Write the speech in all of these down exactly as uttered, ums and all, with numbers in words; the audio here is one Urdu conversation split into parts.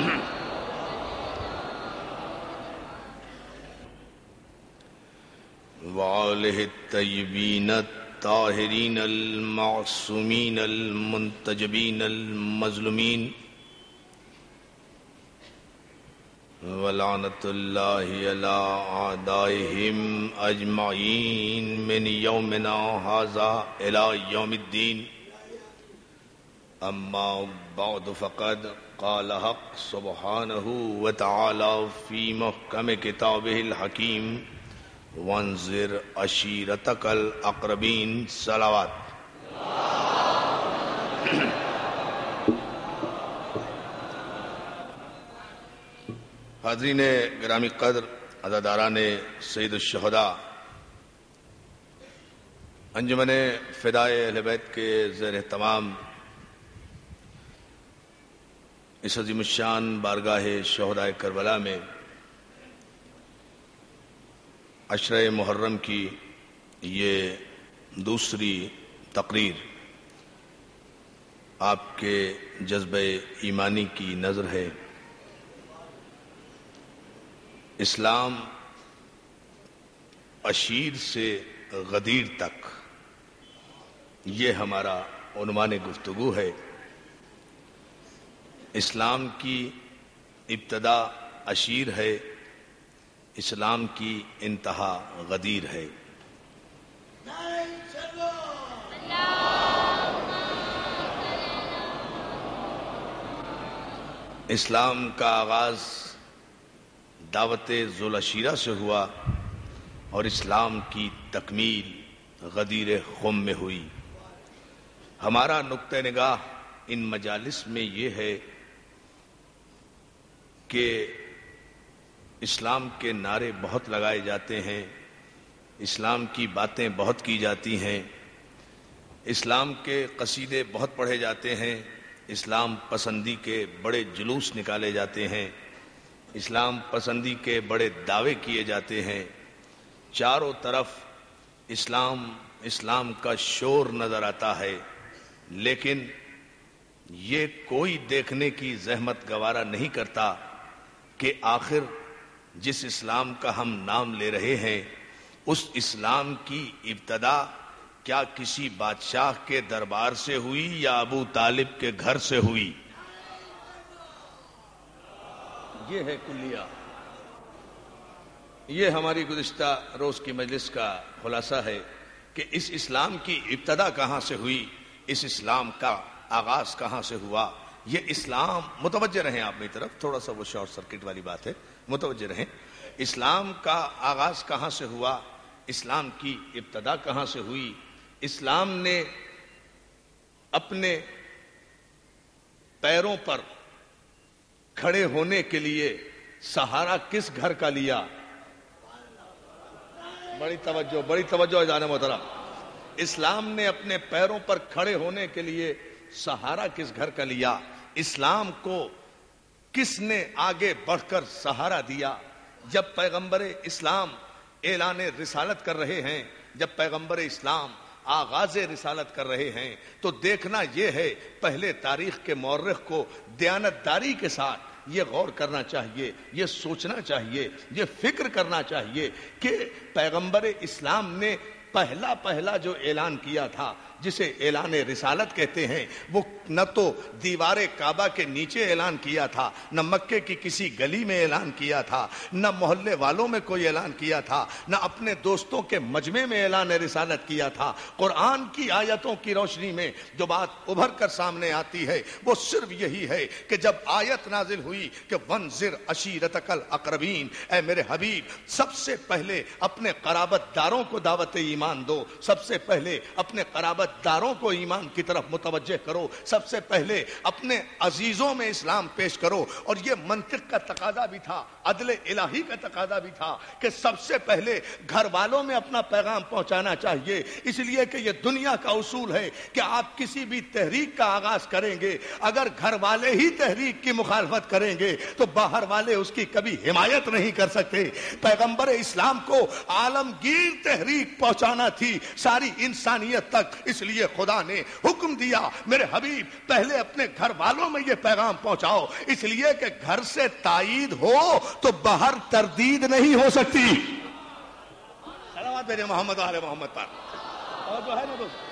وآلہ الطیبین الطاہرین المعصومین المنتجبین المظلومین ولعنت اللہ علی اعدائہم اجمعین من یومنا ھذا الی یوم الدین اما بعد فقد قال حق سبحانہ وتعالی فی محکم کتابہ الحکیم وانذر عشیرتک الاقربین صلوات۔ حاضرین گرامی قدر، عزاداران سید الشہداء، انجمن فدائے اہل بیت کے زیر اہتمام اس عظیم الشان بارگاہ شہداء کربلا میں عشرہ محرم کی یہ دوسری تقریر آپ کے جذبہ ایمانی کی نظر ہے۔ اسلام عشیر سے غدیر تک، یہ ہمارا عنوان گفتگو ہے۔ اسلام کی ابتدا عشیر ہے، اسلام کی انتہا غدیر ہے۔ اسلام کا آغاز دعوت ذوالعشیرہ سے ہوا اور اسلام کی تکمیل غدیر خم میں ہوئی۔ ہمارا نقطہ نگاہ ان مجالس میں یہ ہے کہ اسلام کے نعرے بہت لگائے جاتے ہیں، اسلام کی باتیں بہت کی جاتی ہیں، اسلام کے قصیدے بہت پڑھے جاتے ہیں، اسلام پسندی کے بڑے جلوس نکالے جاتے ہیں، اسلام پسندی کے بڑے دعوے کیے جاتے ہیں، چاروں طرف اسلام اسلام کا شور نظر آتا ہے، لیکن یہ کوئی دیکھنے کی زحمت گوارا نہیں کرتا کہ آخر جس اسلام کا ہم نام لے رہے ہیں اس اسلام کی ابتدا کیا کسی بادشاہ کے دربار سے ہوئی یا ابو طالب کے گھر سے ہوئی؟ یہ ہے کلیہ، یہ ہماری گزشتہ روز کی مجلس کا خلاصہ ہے کہ اس اسلام کی ابتدا کہاں سے ہوئی، اس اسلام کا آغاز کہاں سے ہوا۔ یہ اسلام، متوجہ رہیں آپ میری طرف، تھوڑا سا وہ شارٹ سرکٹ والی بات ہے، متوجہ رہیں۔ اسلام کا آغاز کہاں سے ہوا، اسلام کی ابتدا کہاں سے ہوئی۔ اسلام نے اپنے پیروں پر کھڑے ہونے کے لیے سہارا کس گھر کا لیا؟ بڑی توجہ بڑی توجہ جانے محترم، اسلام نے اپنے پیروں پر کھڑے ہونے کے لیے سہارا کس گھر کا لیا؟ اسلام کو کس نے آگے بڑھ کر سہارا دیا؟ جب پیغمبر اسلام اعلان رسالت کر رہے ہیں، جب پیغمبر اسلام آغاز رسالت کر رہے ہیں، تو دیکھنا یہ ہے، پہلے تاریخ کے مورخ کو دیانتداری کے ساتھ یہ غور کرنا چاہیے، یہ سوچنا چاہیے، یہ فکر کرنا چاہیے کہ پیغمبر اسلام نے پہلا پہلا جو اعلان کیا تھا، جسے اعلان رسالت کہتے ہیں، وہ نہ تو دیوار کعبہ کے نیچے اعلان کیا تھا، نہ مکے کی کسی گلی میں اعلان کیا تھا، نہ محلے والوں میں کوئی اعلان کیا تھا، نہ اپنے دوستوں کے مجمع میں اعلان رسالت کیا تھا۔ قرآن کی آیتوں کی روشنی میں جو بات ابھر کر سامنے آتی ہے وہ صرف یہی ہے کہ جب آیت نازل ہوئی کہ وانذر عشیرتک الاقربین، اے میرے حبیب سب سے پہلے اپنے قرابت داروں کو دعوت ایمان دو، سب سے پہلے اپنے قرابت داروں کو ایمان کی طرف متوجہ کرو، سب سے پہلے اپنے عزیزوں میں اسلام پیش کرو۔ اور یہ منطق کا تقاضا بھی تھا، عدل الہی کا تقاضا بھی تھا کہ سب سے پہلے گھر والوں میں اپنا پیغام پہنچانا چاہیے، اس لیے کہ یہ دنیا کا اصول ہے کہ آپ کسی بھی تحریک کا آغاز کریں گے، اگر گھر والے ہی تحریک کی مخالفت کریں گے تو باہر والے اس کی کبھی حمایت نہیں کر سکتے۔ پیغمبر اسلام کو عالمگیر تحریک پہنچا پہنچانا تھی ساری انسانیت تک، اس لیے خدا نے حکم دیا میرے حبیب پہلے اپنے گھر والوں میں یہ پیغام پہنچاؤ، اس لیے کہ گھر سے تائید ہو تو باہر تردید نہیں ہو سکتی۔ صلوات بھیجیں محمد و آل محمد پر۔ اور جو ہے نا دوست،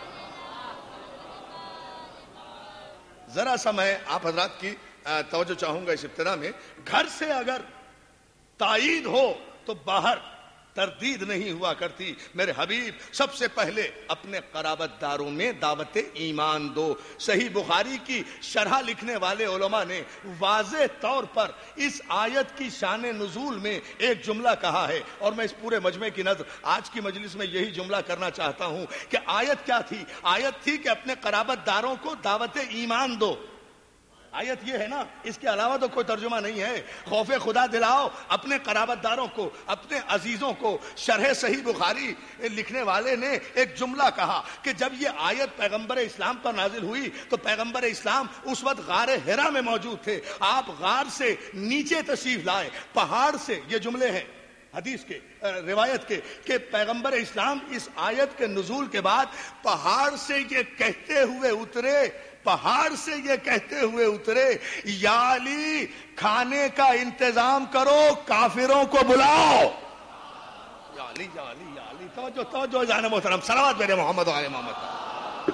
ذرا سا میں آپ حضرات کی توجہ چاہوں گا اس ابتدا میں، گھر سے اگر تائید ہو تو باہر تردید نہیں ہوا کرتی۔ میرے حبیب سب سے پہلے اپنے قرابت داروں میں دعوت ایمان دو۔ صحیح بخاری کی شرح لکھنے والے علماء نے واضح طور پر اس آیت کی شان نزول میں ایک جملہ کہا ہے، اور میں اس پورے مجمع کی نظر آج کی مجلس میں یہی جملہ کرنا چاہتا ہوں کہ آیت کیا تھی؟ آیت تھی کہ اپنے قرابت داروں کو دعوت ایمان دو۔ آیت یہ ہے نا، اس کے علاوہ تو کوئی ترجمہ نہیں ہے۔ خوف خدا دلاؤ اپنے قرابت داروں کو، اپنے عزیزوں کو۔ شرح صحیح بخاری لکھنے والے نے ایک جملہ کہا کہ جب یہ آیت پیغمبر اسلام پر نازل ہوئی تو پیغمبر اسلام اس وقت غار حرا میں موجود تھے۔ آپ غار سے نیچے تشریف لائے، پہاڑ سے، یہ جملے ہیں حدیث کے، روایت کے، کہ پیغمبر اسلام اس آیت کے نزول کے بعد پہاڑ سے یہ کہتے ہوئے اترے، پہاڑ سے یہ کہتے ہوئے اترے، یا علی کھانے کا انتظام کرو، کافروں کو بلاؤ۔ یا علی یا علی یا علی، توجہ توجہ جان محترم، صلوات میرے محمد و آل محمد۔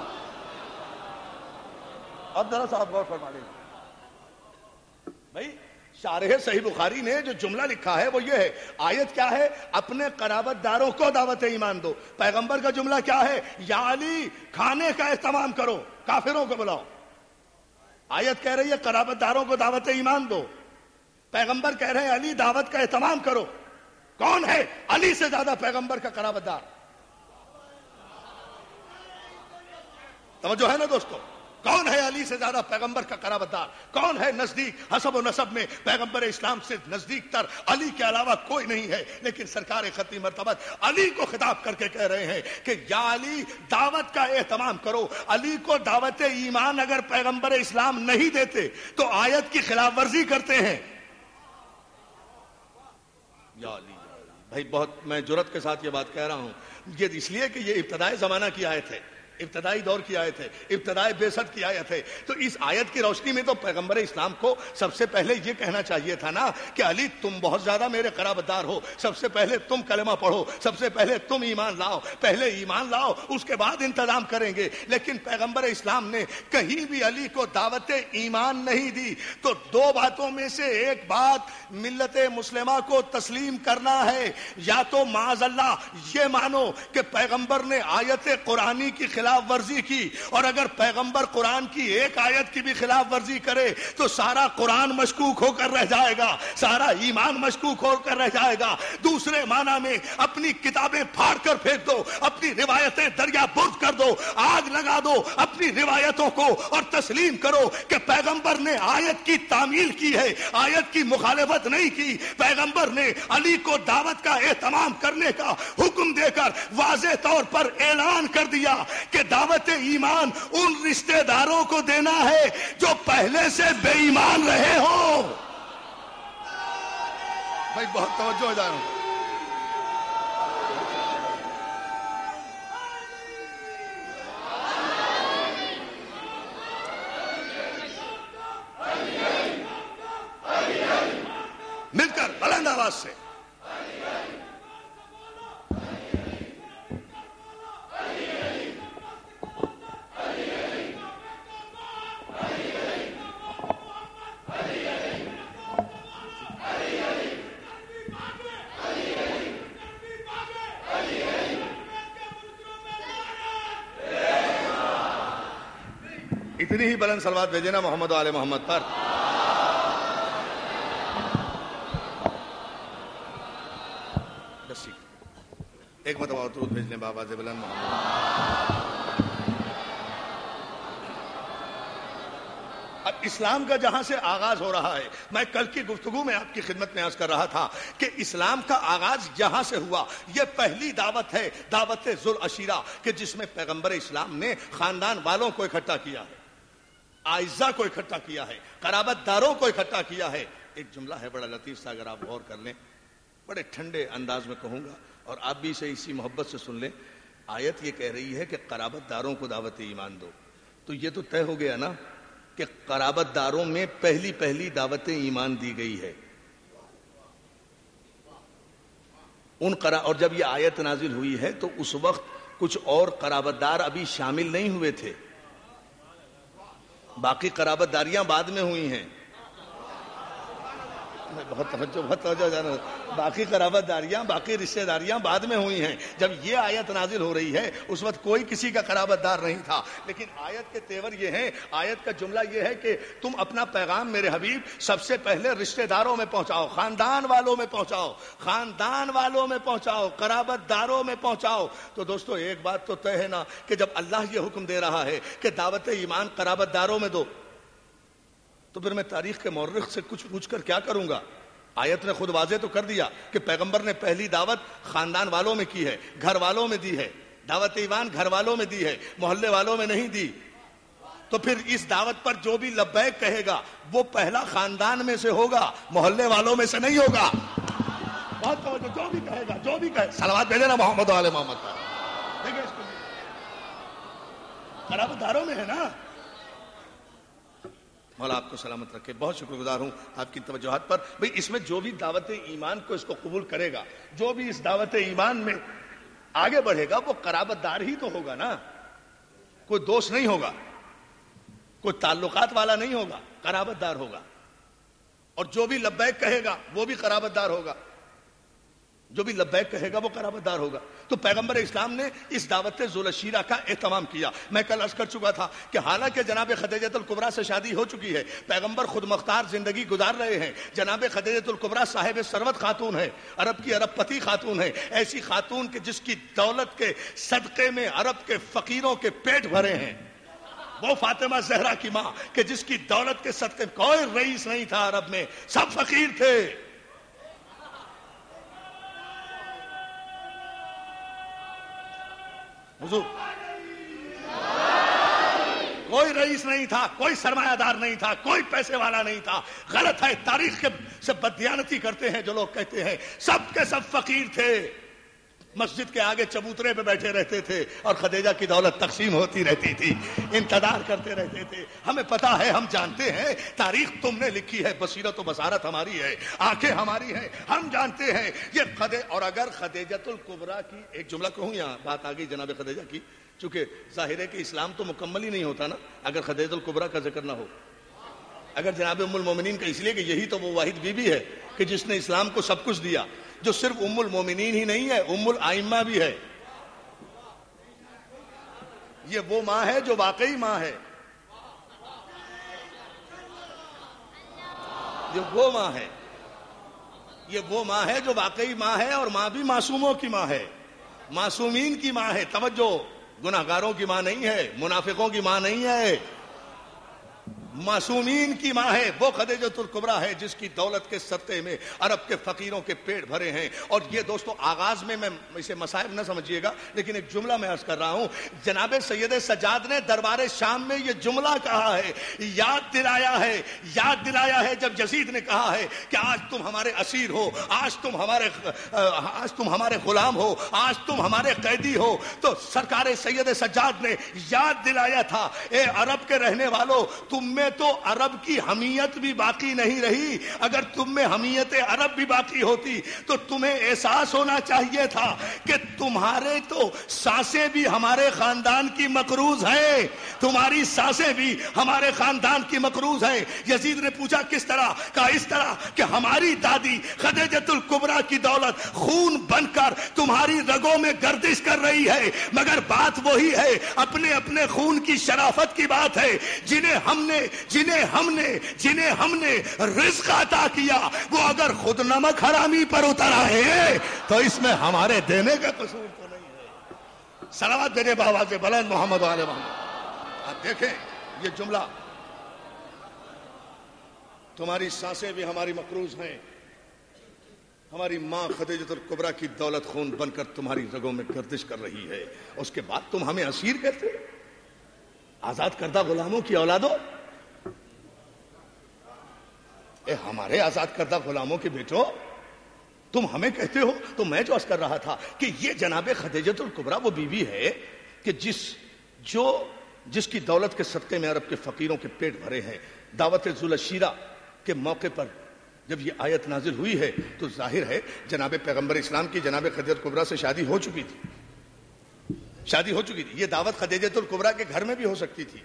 اب ذرا صاحب غور فرما لیجیے بھائی، شارح صحیح بخاری نے جو جملہ لکھا ہے وہ یہ ہے، آیت کیا ہے؟ اپنے قرابت داروں کو دعوت ایمان دو۔ پیغمبر کا جملہ کیا ہے؟ یا علی کھانے کا اہتمام کرو، کافروں کو بلاؤ۔ آیت کہہ رہی ہے قرابت داروں کو دعوت ایمان دو، پیغمبر کہہ رہے ہیں علی دعوت کا اہتمام کرو۔ کون ہے علی سے زیادہ پیغمبر کا قرابت دار؟ توجہ ہے نا دوستو، کون ہے علی سے زیادہ پیغمبر کا قرابت دار؟ کون ہے نزدیک؟ حسب و نسب میں پیغمبر اسلام سے نزدیک تر علی کے علاوہ کوئی نہیں ہے، لیکن سرکار ختمی مرتبت علی کو خطاب کر کے کہہ رہے ہیں کہ یا علی دعوت کا اہتمام کرو۔ علی کو دعوت ایمان اگر پیغمبر اسلام نہیں دیتے تو آیت کی خلاف ورزی کرتے ہیں۔ یا علی بھائی، بہت میں جرات کے ساتھ یہ بات کہہ رہا ہوں، یہ اس لیے کہ یہ ابتدائی زمانہ کی آیت ہے، ابتدائی دور کی آیت ہے، ابتدائی بعثت کی آیت ہے۔ تو اس آیت کی روشنی میں تو پیغمبر اسلام کو سب سے پہلے یہ کہنا چاہیے تھا نا کہ علی تم بہت زیادہ میرے قرابت دار ہو، سب سے پہلے تم کلمہ پڑھو، سب سے پہلے تم ایمان لاؤ، پہلے ایمان لاؤ اس کے بعد انتظام کریں گے۔ لیکن پیغمبر اسلام نے کہیں بھی علی کو دعوت ایمان نہیں دی۔ تو دو باتوں میں سے ایک بات ملت مسلمہ کو تسلیم کرنا ہے، یا تو معاذ اللہ یہ مانو کہ پیغمبر نے آیت قرآنی کی خلاف ورزی کی، اور اگر پیغمبر قرآن کی ایک آیت کی بھی خلاف ورزی کرے تو سارا قرآن مشکوک ہو کر رہ جائے گا، سارا ایمان مشکوک ہو کر رہ جائے گا۔ دوسرے معنی میں اپنی کتابیں پھاڑ کر پھینک دو، اپنی روایتیں دریا برد کر دو، آگ لگا دو اپنی روایتوں کو، اور تسلیم کرو کہ پیغمبر نے آیت کی تعمیل کی ہے، آیت کی مخالفت نہیں کی۔ پیغمبر نے علی کو دعوت کا اہتمام کرنے کا حکم دے کر واضح طور پر اعلان کر دیا کہ دعوت ایمان ان رشتہ داروں کو دینا ہے جو پہلے سے بے ایمان رہے ہو۔ بھائی بہت توجہ دار ہوں، مل کر بلند آواز سے اتنی ہی بلند صلوات بھیجے نا محمد و آل محمد پر۔ ایک مرتبہ درود بھیج لیں بابا سے بلند محمد۔ اب اسلام کا جہاں سے آغاز ہو رہا ہے، میں کل کی گفتگو میں آپ کی خدمت میں عرض کر رہا تھا کہ اسلام کا آغاز جہاں سے ہوا یہ پہلی دعوت ہے، دعوت ذو العشیرہ، کہ جس میں پیغمبر اسلام نے خاندان والوں کو اکٹھا کیا ہے، اعزاء کو اکٹھا کیا ہے، قرابت داروں کو اکٹھا کیا ہے۔ ایک جملہ ہے بڑا لطیف سا، اگر آپ غور کر لیں، بڑے ٹھنڈے انداز میں کہوں گا اور آپ بھی اسے اسی محبت سے سن لیں. آیت یہ کہہ رہی ہے کہ قرابت داروں کو دعوت ایمان دو. تو یہ تو طے ہو گیا نا کہ قرابت داروں میں پہلی پہلی دعوت ایمان دی گئی ہے. ان قرا اور جب یہ آیت نازل ہوئی ہے تو اس وقت کچھ اور قرابت دار ابھی شامل نہیں ہوئے تھے. باقی قرابت داریاں بعد میں ہوئی ہیں. بہت توجہ بہت توجہ جانا. باقی قرابت داریاں باقی رشتہ داریاں بعد میں ہوئی ہیں. جب یہ آیت نازل ہو رہی ہے اس وقت کوئی کسی کا قرابت دار نہیں تھا. لیکن آیت کے تیور یہ ہیں, آیت کا جملہ یہ ہے کہ تم اپنا پیغام میرے حبیب سب سے پہلے رشتہ داروں میں پہنچاؤ, خاندان والوں میں پہنچاؤ, خاندان والوں میں پہنچاؤ, قرابت داروں میں پہنچاؤ. تو دوستو ایک بات تو طے ہے نا کہ جب اللہ یہ حکم دے رہا ہے کہ دعوت ایمان قرابت داروں میں دو, تو پھر میں تاریخ کے مورخ سے کچھ پوچھ کر کیا کروں گا؟ آیت نے خود واضح تو کر دیا کہ پیغمبر نے پہلی دعوت خاندان والوں میں کی ہے, گھر والوں میں دی ہے. دعوت ایمان گھر والوں میں دی ہے, محلے والوں میں نہیں دی. تو پھر اس دعوت پر جو بھی لبیک کہے گا وہ پہلا خاندان میں سے ہوگا, محلے والوں میں سے نہیں ہوگا. بہت توجہ, جو بھی کہے گا جو بھی کہے, صلوات بھیجے نا محمد وعلی محمد کا. دیکھیں اس کو, قرابت داروں میں ہے نا. مولا آپ کو سلامت رکھے. بہت شکر گزار ہوں آپ کی توجہات پر. بھئی اس میں جو بھی دعوت ایمان کو اس کو قبول کرے گا, جو بھی اس دعوت ایمان میں آگے بڑھے گا, وہ قرابت دار ہی تو ہوگا نا. کوئی دوست نہیں ہوگا, کوئی تعلقات والا نہیں ہوگا, قرابت دار ہوگا. اور جو بھی لبیک کہے گا وہ بھی قرابت دار ہوگا, جو بھی لبیک کہے گا وہ قرابت دار ہوگا. تو پیغمبر اسلام نے اس دعوت ذوالشیرہ کا اہتمام کیا. میں کل عرض کر چکا تھا کہ حالانکہ جناب خدیجۃ الکبریٰ سے شادی ہو چکی ہے, پیغمبر خود مختار زندگی گزار رہے ہیں. جناب خدیجۃ الکبریٰ صاحب ثروت خاتون ہے, عرب کی عرب پتی خاتون ہے, ایسی خاتون کہ جس کی دولت کے صدقے میں عرب کے فقیروں کے پیٹ بھرے ہیں. وہ فاطمہ زہرا کی ماں کہ جس کی دولت کے صدقے کوئی رئیس نہیں تھا عرب میں, سب فقیر تھے. حضور کوئی رئیس نہیں تھا, کوئی سرمایہ دار نہیں تھا, کوئی پیسے والا نہیں تھا. غلط ہے, تاریخ کے سے بددیانتی کرتے ہیں جو لوگ کہتے ہیں. سب کے سب فقیر تھے, مسجد کے آگے چبوترے پہ بیٹھے رہتے تھے اور خدیجہ کی دولت تقسیم ہوتی رہتی تھی, انتظار کرتے رہتے تھے. ہمیں پتا ہے, ہم جانتے ہیں, تاریخ تم نے لکھی ہے, بصیرت و بصارت ہماری ہے, آنکھیں ہماری ہیں, ہم جانتے ہیں یہ خدے. اور اگر خدیجۃ الکبریٰ کی ایک جملہ کہوں, یہاں بات آ گئی جناب خدیجہ کی, چونکہ ظاہر ہے کہ اسلام تو مکمل ہی نہیں ہوتا نا اگر خدیجۃ الکبریٰ کا ذکر نہ ہو. اگر جناب ام المومنین کا, اس لیے کہ یہی تو وہ واحد بیوی ہے کہ جس نے اسلام کو سب کچھ دیا, جو صرف ام المومنین ہی نہیں ہے, ام الائمہ بھی ہے. یہ وہ ماں ہے جو واقعی ماں ہے, یہ وہ ماں ہے, یہ وہ ماں ہے جو واقعی ماں ہے. اور ماں بھی معصوموں کی ماں ہے, معصومین کی ماں ہے. توجہ, گناہگاروں کی ماں نہیں ہے, منافقوں کی ماں نہیں ہے, معصومین کی ماں ہے. وہ خدیجۃ الکبریٰ ہے جس کی دولت کے صدقے میں عرب کے فقیروں کے پیٹ بھرے ہیں. اور یہ دوستو آغاز میں, میں اسے مصائب نہ سمجھیے گا, لیکن ایک جملہ میں عرض کر رہا ہوں. جناب سید سجاد نے دربار شام میں یہ جملہ کہا ہے, یاد دلایا ہے, یاد دلایا ہے جب یزید نے کہا ہے کہ آج تم ہمارے اسیر ہو, آج تم ہمارے آج تم ہمارے غلام ہو, آج تم ہمارے قیدی ہو. تو سرکار سید سجاد نے یاد دلایا تھا, اے عرب کے رہنے والوں, تم میں تو عرب کی حمیت بھی باقی نہیں رہی. اگر تم میں حمیت عرب بھی باقی ہوتی تو تمہیں احساس ہونا چاہیے تھا کہ تمہارے تو سانسیں بھی ہمارے خاندان کی مقروض ہیں, تمہاری سانسیں بھی ہمارے خاندان کی مقروض ہیں. یزید نے پوچھا کس طرح؟ کہا اس طرح کہ ہماری دادی خدیجۃ الکبریٰ کی دولت خون بن کر تمہاری رگوں میں گردش کر رہی ہے, مگر بات وہی ہے, اپنے اپنے خون کی شرافت کی بات ہے. جنہیں ہم نے جنہیں ہم نے جنہیں ہم نے رزق عطا کیا وہ اگر خود نمک حرامی پر اتر آئے تو اس میں ہمارے دینے کا قصور تو نہیں ہے. صلوات دینے بآواز بلند محمد علیہ محمد. آپ دیکھیں یہ جملہ, تمہاری سانسیں بھی ہماری مقروض ہیں, ہماری ماں خدیجۃ الکبریٰ کی دولت خون بن کر تمہاری رگوں میں گردش کر رہی ہے. اس کے بعد تم ہمیں اسیر کہتے, آزاد کردہ غلاموں کی اولادوں. اے ہمارے آزاد کردہ غلاموں کے بیٹو, تم ہمیں کہتے ہو. تو میں جو عرض کر رہا تھا کہ یہ جناب خدیجۃ الکبریٰ وہ بیوی ہے کہ جس جو جس کی دولت کے صدقے میں عرب کے فقیروں کے پیٹ بھرے ہیں. دعوت ذوالشیرہ کے موقع پر جب یہ آیت نازل ہوئی ہے تو ظاہر ہے جناب پیغمبر اسلام کی جناب خدیجۃ الکبریٰ سے شادی ہو چکی تھی شادی ہو چکی تھی. یہ دعوت خدیجۃ الکبریٰ کے گھر میں بھی ہو سکتی تھی.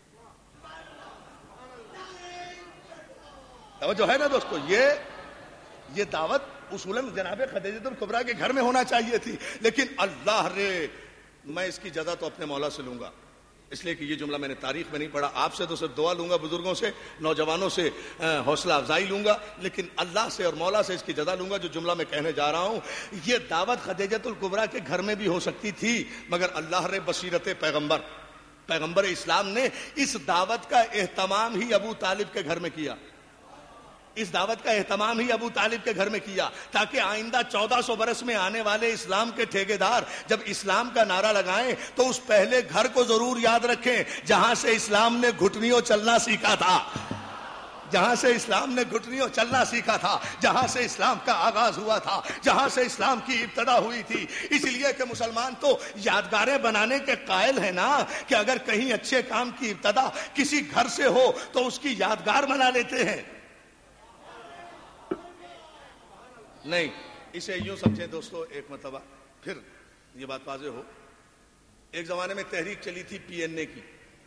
توجہ ہے نا دوستو. یہ یہ دعوت اصولاً جناب خدیجۃ الکبریٰ کے گھر میں ہونا چاہیے تھی. لیکن اللہ رے میں اس کی جزا تو اپنے مولا سے لوں گا, اس لیے کہ یہ جملہ میں نے تاریخ میں نہیں پڑھا. آپ سے تو صرف دعا لوں گا, بزرگوں سے, نوجوانوں سے حوصلہ افزائی لوں گا, لیکن اللہ سے اور مولا سے اس کی جزا لوں گا. جو جملہ میں کہنے جا رہا ہوں یہ دعوت خدیجۃ الکبریٰ کے گھر میں بھی ہو سکتی تھی, مگر اللہ رے بصیرت پیغمبر پیغمبر اسلام نے اس دعوت کا اہتمام ہی ابو طالب کے گھر میں کیا. اس دعوت کا اہتمام ہی ابو طالب کے گھر میں کیا تاکہ آئندہ چودہ سو برس میں آنے والے اسلام کے ٹھیکیدار جب اسلام کا نعرہ لگائیں تو اس پہلے گھر کو ضرور یاد رکھیں جہاں سے اسلام نے گھٹنیوں چلنا سیکھا تھا جہاں سے اسلام نے گھٹنیوں چلنا سیکھا تھا جہاں سے اسلام کا آغاز ہوا تھا, جہاں سے اسلام کی ابتدا ہوئی تھی. اس لیے کہ مسلمان تو یادگاریں بنانے کے قائل ہیں نا کہ اگر کہیں اچھے کام کی ابتدا کسی گھر سے ہو تو اس کی یادگار بنا لیتے ہیں. نہیں, اسے یوں سمجھیں دوستو. ایک مرتبہ پھر یہ بات واضح ہو, ایک زمانے میں تحریک چلی تھی پی این اے کی,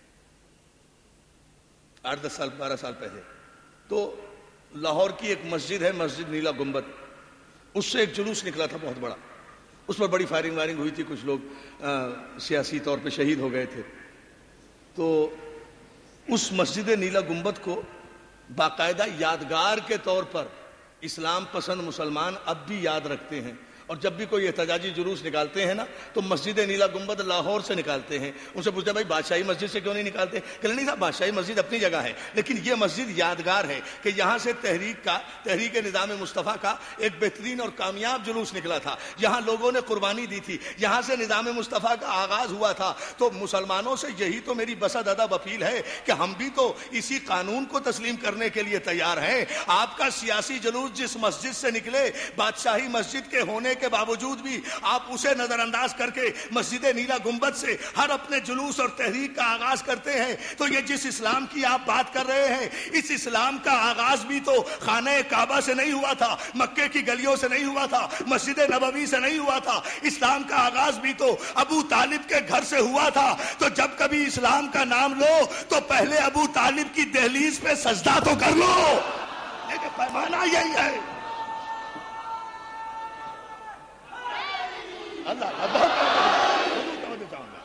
آٹھ دس سال بارہ سال پہلے. تو لاہور کی ایک مسجد ہے, مسجد نیلا گنبد, اس سے ایک جلوس نکلا تھا بہت بڑا. اس پر بڑی فائرنگ وائرنگ ہوئی تھی, کچھ لوگ سیاسی طور پہ شہید ہو گئے تھے. تو اس مسجد نیلا گنبد کو باقاعدہ یادگار کے طور پر اسلام پسند مسلمان اب بھی یاد رکھتے ہیں, اور جب بھی کوئی احتجاجی جلوس نکالتے ہیں نا تو مسجد نیلا گنبد لاہور سے نکالتے ہیں. ان سے پوچھتے ہیں بھائی بادشاہی مسجد سے کیوں نہیں نکالتے؟ کہ نہیں صاحب, بادشاہی مسجد اپنی جگہ ہے لیکن یہ مسجد یادگار ہے کہ یہاں سے تحریک کا تحریک نظام مصطفیٰ کا ایک بہترین اور کامیاب جلوس نکلا تھا. یہاں لوگوں نے قربانی دی تھی, یہاں سے نظام مصطفیٰ کا آغاز ہوا تھا. تو مسلمانوں سے یہی تو میری بسد ادب اپیل ہے کہ ہم بھی تو اسی قانون کو تسلیم کرنے کے لیے تیار ہیں. آپ کا سیاسی جلوس جس مسجد سے نکلے, بادشاہی مسجد کے ہونے کے باوجود بھی آپ اسے نظر انداز کر کے مسجد نیلا گنبد سے ہر اپنے جلوس اور تحریک کا آغاز کرتے ہیں. تو یہ جس اسلام کی آپ بات کر رہے ہیں, اس اسلام کا آغاز بھی تو خانہ کعبہ سے نہیں ہوا تھا, مکے کی گلیوں سے نہیں ہوا تھا, مسجد نبوی سے نہیں ہوا تھا. اسلام کا آغاز بھی تو ابو طالب کے گھر سے ہوا تھا. تو جب کبھی اسلام کا نام لو تو پہلے ابو طالب کی دہلیز پہ سجدہ تو کر لو. لیکن پیمانہ یہی ہے. اللہ اللہ بہت توجہ چاہوں گا.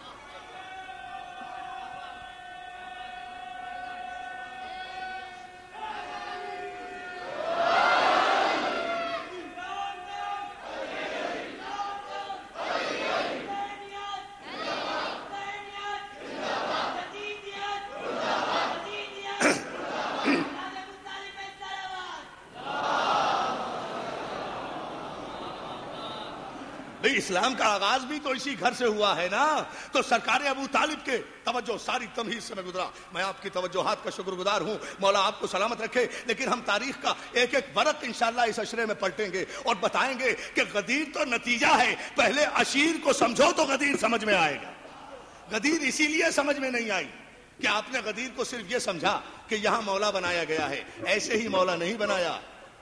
اسلام کا آغاز بھی تو اسی گھر سے ہوا ہے نا. تو سرکار ابو طالب کے توجہ ساری تمہید سے میں گزرا. میں آپ کی توجہات کا شکر گزار ہوں, مولا آپ کو سلامت رکھے. لیکن ہم تاریخ کا ایک ایک ورق انشاءاللہ اس اشرے میں پلٹیں گے اور بتائیں گے کہ غدیر تو نتیجہ ہے. پہلے عشیر کو سمجھو تو غدیر سمجھ میں آئے گا. غدیر اسی لیے سمجھ میں نہیں آئی کہ آپ نے غدیر کو صرف یہ سمجھا کہ یہاں مولا بنایا گیا ہے. ایسے ہی مولا نہیں بنایا.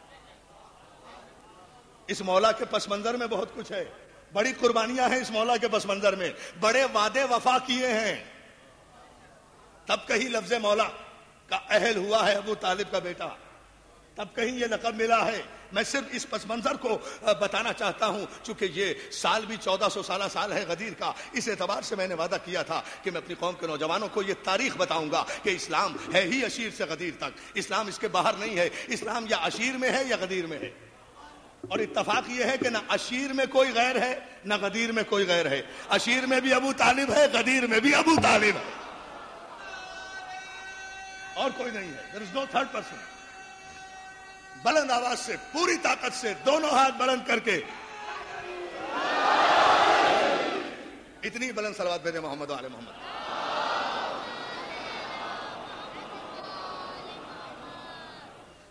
اس مولا کے پس منظر میں بہت کچھ ہے, بڑی قربانیاں ہیں اس مولا کے پس منظر میں, بڑے وعدے وفا کیے ہیں. تب کہیں لفظ مولا کا اہل ہوا ہے ابو طالب کا بیٹا, تب کہیں یہ لقب ملا ہے. میں صرف اس پس منظر کو بتانا چاہتا ہوں چونکہ یہ سال بھی چودہ سو سالہ سال ہے غدیر کا. اس اعتبار سے میں نے وعدہ کیا تھا کہ میں اپنی قوم کے نوجوانوں کو یہ تاریخ بتاؤں گا کہ اسلام ہے ہی عشیر سے غدیر تک. اسلام اس کے باہر نہیں ہے. اسلام یا عشیر میں ہے یا غدیر میں ہے. اور اتفاق یہ ہے کہ نہ عشیر میں کوئی غیر ہے نہ غدیر میں کوئی غیر ہے. عشیر میں بھی ابو طالب ہے, غدیر میں بھی ابو طالب ہے, اور کوئی نہیں ہے. there is no third person. بلند آواز سے, پوری طاقت سے, دونوں ہاتھ بلند کر کے اتنی بلند صلوات بھیجے محمد و آل محمد.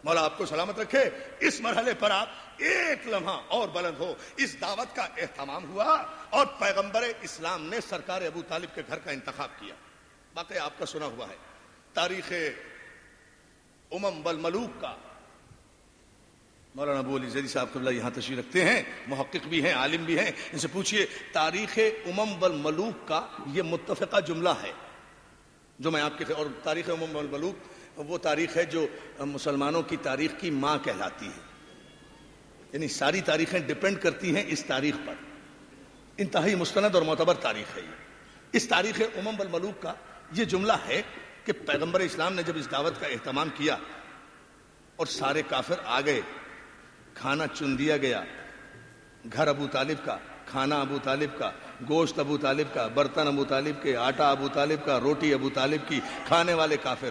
مولا آپ کو سلامت رکھے. اس مرحلے پر آپ ایک لمحہ اور بلند ہو. اس دعوت کا اہتمام ہوا اور پیغمبر اسلام نے سرکار ابو طالب کے گھر کا انتخاب کیا. واقعی آپ کا سنا ہوا ہے تاریخ امم والملوک کا. مولانا ابو علی زیدی صاحب قبلہ یہاں تشریف رکھتے ہیں, محقق بھی ہیں, عالم بھی ہیں. ان سے پوچھئے تاریخ امم والملوک کا یہ متفقہ جملہ ہے جو میں آپ کے, اور تاریخ امم والملوک وہ تاریخ ہے جو مسلمانوں کی تاریخ کی ماں کہلاتی ہے. یعنی ساری تاریخیں ڈیپینڈ کرتی ہیں اس تاریخ پر. انتہائی مستند اور معتبر تاریخ ہے یہ. اس تاریخ امم والملوک کا یہ جملہ ہے کہ پیغمبر اسلام نے جب اس دعوت کا اہتمام کیا اور سارے کافر آ گئے, کھانا چن دیا گیا, گھر ابو طالب کا, کھانا ابو طالب کا, گوشت ابو طالب کا, برتن ابو طالب کے, آٹا ابو طالب کا, روٹی ابو طالب کی, کھانے والے کافر.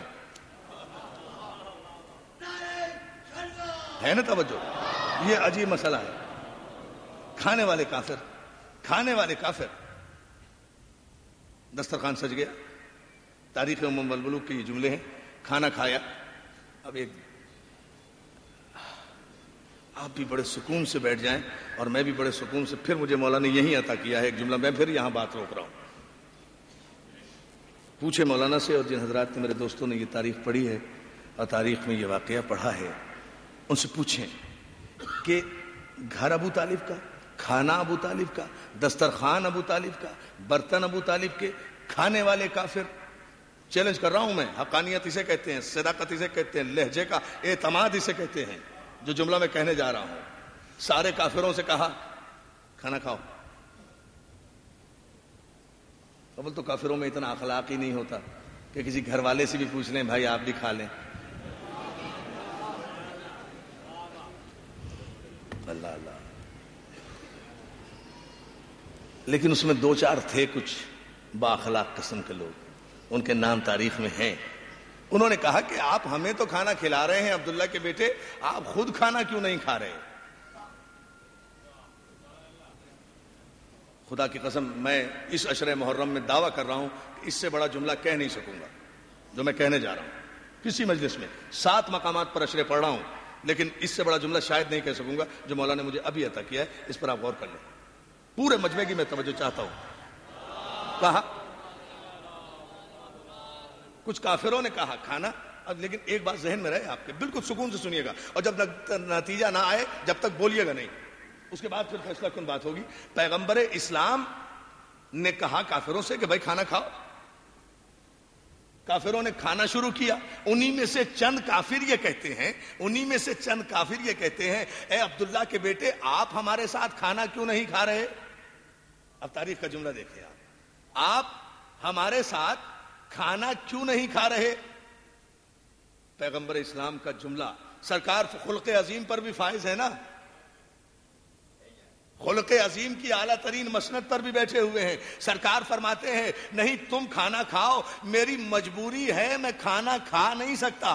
ہے نا توجہ؟ یہ عجیب مسئلہ ہے. کھانے والے کافر, کھانے والے کافر. دسترخوان سج گیا. تاریخ امم والملوک کے یہ جملے ہیں. کھانا کھایا. اب ایک آپ بھی بڑے سکون سے بیٹھ جائیں اور میں بھی بڑے سکون سے, پھر مجھے مولا نے یہی عطا کیا ہے ایک جملہ, میں پھر یہاں بات روک رہا ہوں. پوچھے مولانا سے اور جن حضرات نے, میرے دوستوں نے یہ تاریخ پڑھی ہے اور تاریخ میں یہ واقعہ پڑھا ہے, ان سے پوچھیں کہ گھر ابو طالب کا, کھانا ابو طالب کا, دسترخوان ابو طالب کا, برتن ابو طالب کے, کھانے والے کافر. چیلنج کر رہا ہوں میں. حقانیت اسے کہتے ہیں, صداقت اسے کہتے ہیں, لہجے کا اعتماد اسے کہتے ہیں. جو جملہ میں کہنے جا رہا ہوں, سارے کافروں سے کہا کھانا کھاؤ. اول تو کافروں میں اتنا اخلاق ہی نہیں ہوتا کہ کسی گھر والے سے بھی پوچھ لیں بھائی آپ بھی کھا لیں. اللہ اللہ. لیکن اس میں دو چار تھے کچھ بااخلاق قسم کے لوگ, ان کے نام تاریخ میں ہیں. انہوں نے کہا کہ آپ ہمیں تو کھانا کھلا رہے ہیں عبداللہ کے بیٹے, آپ خود کھانا کیوں نہیں کھا رہے؟ خدا کی قسم میں اس عشرِ محرم میں دعویٰ کر رہا ہوں کہ اس سے بڑا جملہ کہہ نہیں سکوں گا جو میں کہنے جا رہا ہوں کسی مجلس میں. سات مقامات پر عشرے پڑھ رہا ہوں, لیکن اس سے بڑا جملہ شاید نہیں کہہ سکوں گا جو مولا نے مجھے ابھی عطا کیا ہے. اس پر آپ غور کر لیں. پورے مجمع کی میں توجہ چاہتا ہوں. کہا کچھ کافروں نے کہا کھانا. اب لیکن ایک بات ذہن میں رہے آپ کے, بالکل سکون سے سنیے گا, اور جب نتیجہ نہ آئے جب تک بولیے گا نہیں, اس کے بعد پھر فیصلہ کن بات ہوگی. پیغمبر اسلام نے کہا کافروں سے کہ بھائی کھانا کھاؤ. کافروں نے کھانا شروع کیا. انہی میں سے چند کافر یہ کہتے ہیں انہی میں سے چند کافر یہ کہتے ہیں اے عبداللہ کے بیٹے آپ ہمارے ساتھ کھانا کیوں نہیں کھا رہے؟ اب تاریخ کا جملہ دیکھیں آپ. آپ ہمارے ساتھ کھانا کیوں نہیں کھا رہے؟ پیغمبر اسلام کا جملہ سرکار خلق عظیم پر بھی فائز ہے نا. خلق عظیم کی اعلیٰ ترین مسند پر بھی بیٹھے ہوئے ہیں. سرکار فرماتے ہیں نہیں تم کھانا کھاؤ, میری مجبوری ہے, میں کھانا کھا نہیں سکتا.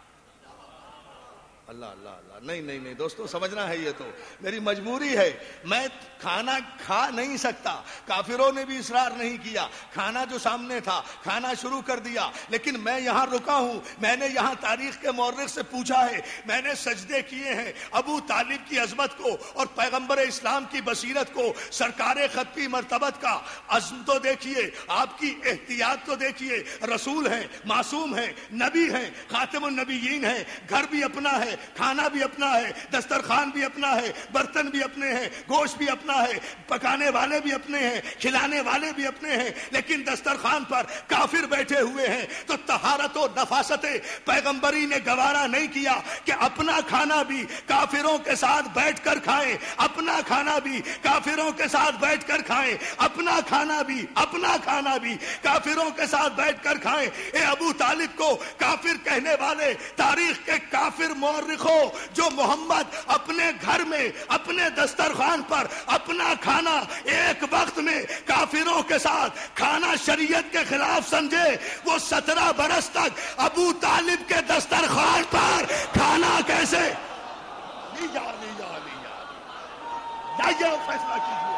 اللہ اللہ اللہ. نہیں نہیں نہیں دوستو سمجھنا ہے, یہ تو میری مجبوری ہے, میں کھانا کھا نہیں سکتا. کافروں نے بھی اصرار نہیں کیا, کھانا جو سامنے تھا کھانا شروع کر دیا. لیکن میں یہاں رکا ہوں, میں نے یہاں تاریخ کے مورخ سے پوچھا ہے, میں نے سجدے کیے ہیں ابو طالب کی عظمت کو اور پیغمبر اسلام کی بصیرت کو, سرکار خطی مرتبت کا عزم تو دیکھیے, آپ کی احتیاط تو دیکھیے. رسول ہیں, معصوم ہیں, نبی ہیں, خاتم النبیین ہیں, گھر بھی اپنا ہے, کھانا بھی اپنا ہے, دسترخوان بھی اپنا ہے, برتن بھی اپنے ہیں, گوشت بھی اپنا ہے, پکانے والے بھی اپنے ہیں, کھلانے والے بھی اپنے ہیں. لیکن دسترخوان پر کافر بیٹھے ہوئے ہیں تو طہارت و نفاست پیغمبری نے گوارا نہیں کیا کہ اپنا کھانا بھی کافروں کے ساتھ بیٹھ کر کھائیں, اپنا کھانا بھی کافروں کے ساتھ بیٹھ کر کھائیں, اپنا کھانا بھی اپنا کھانا بھی کافروں کے ساتھ بیٹھ کر کھائیں. اے ابو طالب کو کافر کہنے والے تاریخ کے کافر مورخوں, جو محمد اپنے گھر میں اپنے دسترخوان پر اپنا کھانا ایک وقت میں کافروں کے ساتھ کھانا شریعت کے خلاف سمجھے, وہ سترہ برس تک ابو طالب کے دسترخوان پر کھانا کیسے؟ نہیں جا نہیں جا نہیں جا جائیے فیصلہ کیجیے.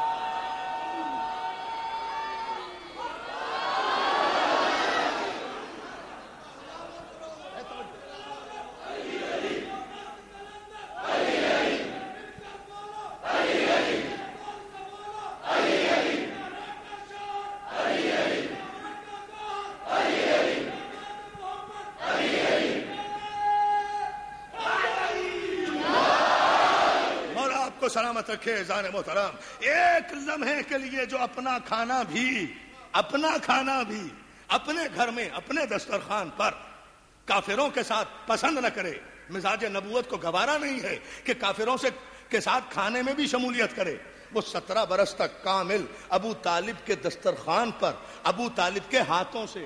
سلامت رکھے عزیزان محترم. ایک لمحے کے لیے جو اپنا کھانا بھی اپنا کھانا بھی اپنے گھر میں اپنے دسترخوان پر کافروں کے ساتھ پسند نہ کرے, مزاج نبوت کو گوارا نہیں ہے کہ کافروں سے کے ساتھ کھانے میں بھی شمولیت کرے. وہ سترہ برس تک کامل ابو طالب کے دسترخوان پر ابو طالب کے ہاتھوں سے,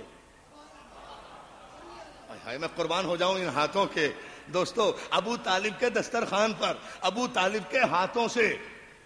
میں قربان ہو جاؤں ان ہاتھوں کے دوستو, ابو طالب کے دسترخوان پر ابو طالب کے ہاتھوں سے.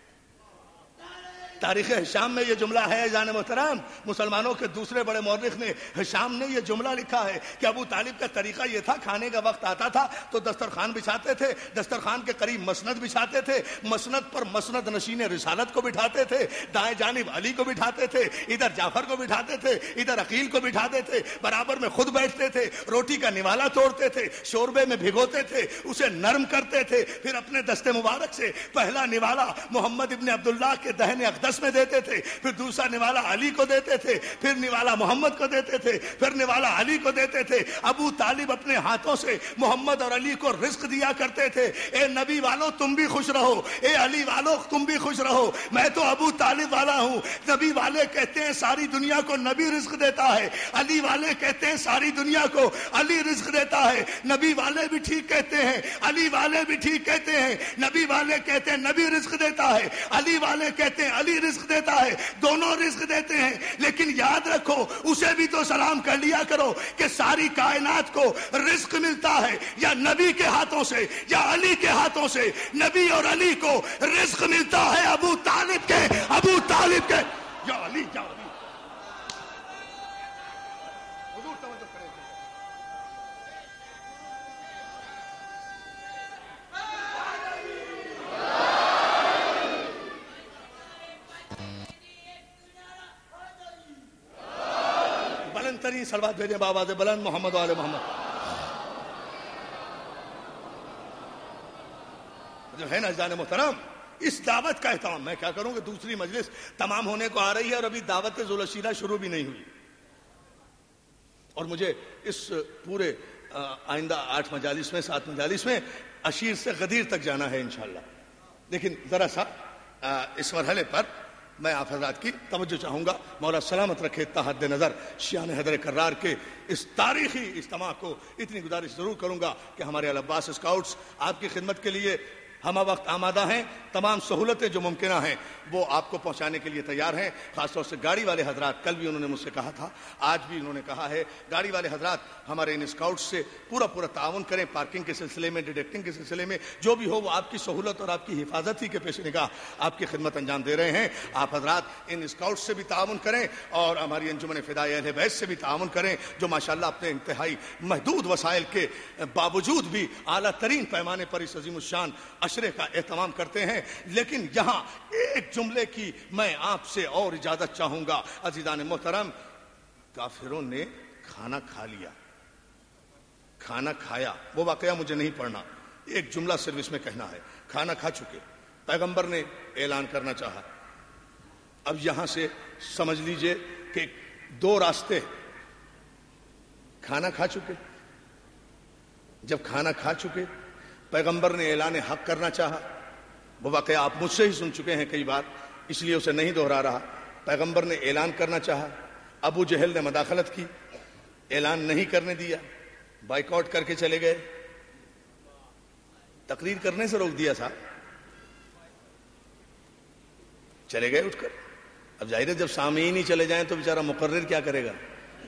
تاریخ ہشام میں یہ جملہ ہے عزیزان محترم, مسلمانوں کے دوسرے بڑے مورخ نے ہشام نے یہ جملہ لکھا ہے کہ ابو طالب کا طریقہ یہ تھا, کھانے کا وقت آتا تھا تو دسترخوان بچھاتے تھے, دسترخوان کے قریب مسند بچھاتے تھے, مسند پر مسند نشین رسالت کو بٹھاتے تھے, دائیں جانب علی کو بٹھاتے تھے, ادھر جعفر کو بٹھاتے تھے, ادھر عقیل کو بٹھاتے تھے, برابر میں خود بیٹھتے تھے, روٹی کا نوالا توڑتے تھے, شوربے میں بھگوتے تھے, اسے نرم کرتے تھے, پھر اپنے دست مبارک سے پہلا نوالا محمد ابن عبداللہ کے دہن اقدس میں دیتے تھے, پھر دوسرا نوالا علی کو دیتے تھے, پھر نوالا محمد کو دیتے تھے, پھر نوالا علی کو دیتے تھے. ابو طالب اپنے ہاتھوں سے محمد اور علی کو رزق دیا کرتے تھے. اے نبی والو تم بھی خوش رہو, اے علی والو تم بھی خوش رہو, میں تو ابو طالب والا ہوں. نبی والے کہتے ہیں ساری دنیا کو نبی رزق دیتا ہے, علی والے کہتے ہیں ساری دنیا کو علی رزق دیتا ہے. نبی والے بھی ٹھیک کہتے ہیں, علی والے بھی ٹھیک کہتے ہیں. نبی والے کہتے ہیں نبی رزق دیتا ہے, علی والے کہتے ہیں علی رزق دیتا ہے. دونوں رزق دیتے ہیں, لیکن یاد رکھو اسے بھی تو سلام کر لیا کرو کہ ساری کائنات کو رزق ملتا ہے یا نبی کے ہاتھوں سے یا علی کے ہاتھوں سے. نبی اور علی کو رزق ملتا ہے ابو طالب کے ابو طالب کے یا علی یا علی. حضور توجہ کریں. ترین سلوات بھیجیں بآواز بلند محمد و آل محمد. جو ہے نا عزیزان محترم, اس دعوت کا اہتمام میں کیا کروں کہ دوسری مجلس تمام ہونے کو آ رہی ہے اور ابھی دعوت ذوالشیرہ شروع بھی نہیں ہوئی, اور مجھے اس پورے آئندہ آٹھ مجالس میں سات مجالس میں عشیر سے غدیر تک جانا ہے انشاءاللہ. لیکن ذرا سا اس مرحلے پر میں آپ حضرات کی توجہ چاہوں گا. مولا سلامت رکھے تحت نظر شیان حیدر کرار کے اس تاریخی اجتماع کو اتنی گزارش ضرور کروں گا کہ ہمارے العباس اسکاؤٹس آپ کی خدمت کے لیے ہمہ وقت آمادہ ہیں. تمام سہولتیں جو ممکنہ ہیں وہ آپ کو پہنچانے کے لیے تیار ہیں. خاص طور سے گاڑی والے حضرات, کل بھی انہوں نے مجھ سے کہا تھا, آج بھی انہوں نے کہا ہے, گاڑی والے حضرات ہمارے ان اسکاؤٹس سے پورا پورا تعاون کریں. پارکنگ کے سلسلے میں, ڈیڈکٹنگ کے سلسلے میں جو بھی ہو وہ آپ کی سہولت اور آپ کی حفاظت ہی کے پیش نگاہ آپ کی خدمت انجام دے رہے ہیں. آپ حضرات ان اسکاؤٹس سے بھی تعاون کریں اور ہماری انجمن فدائے اہل بیت سے بھی تعاون کریں, جو ماشاءاللہ اپنے انتہائی محدود وسائل کے باوجود بھی اعلیٰ ترین پیمانے پر اس عظیم الشان عشرے کا اہتمام کرتے ہیں. لیکن یہاں ایک جملے کی میں آپ سے اور اجازت چاہوں گا. عزیزان محترم, کافروں نے کھانا کھا لیا, کھانا کھایا, وہ واقعہ مجھے نہیں پڑھنا, ایک جملہ صرف اس میں کہنا ہے, کھانا کھا چکے. پیغمبر نے اعلان کرنا چاہا. اب یہاں سے سمجھ لیجئے کہ دو راستے. کھانا کھا چکے, جب کھانا کھا چکے پیغمبر نے اعلان حق کرنا چاہا. وہ واقعہ آپ مجھ سے ہی سن چکے ہیں کئی بار, اس لیے اسے نہیں دہرا رہا. پیغمبر نے اعلان کرنا چاہا, ابو جہل نے مداخلت کی, اعلان نہیں کرنے دیا, بائیکاٹ کر کے چلے گئے. تقریر کرنے سے روک دیا صاحب, چلے گئے اٹھ کر. اب ظاہر ہے جب سامعین ہی چلے جائیں تو بیچارہ مقرر کیا کرے گا.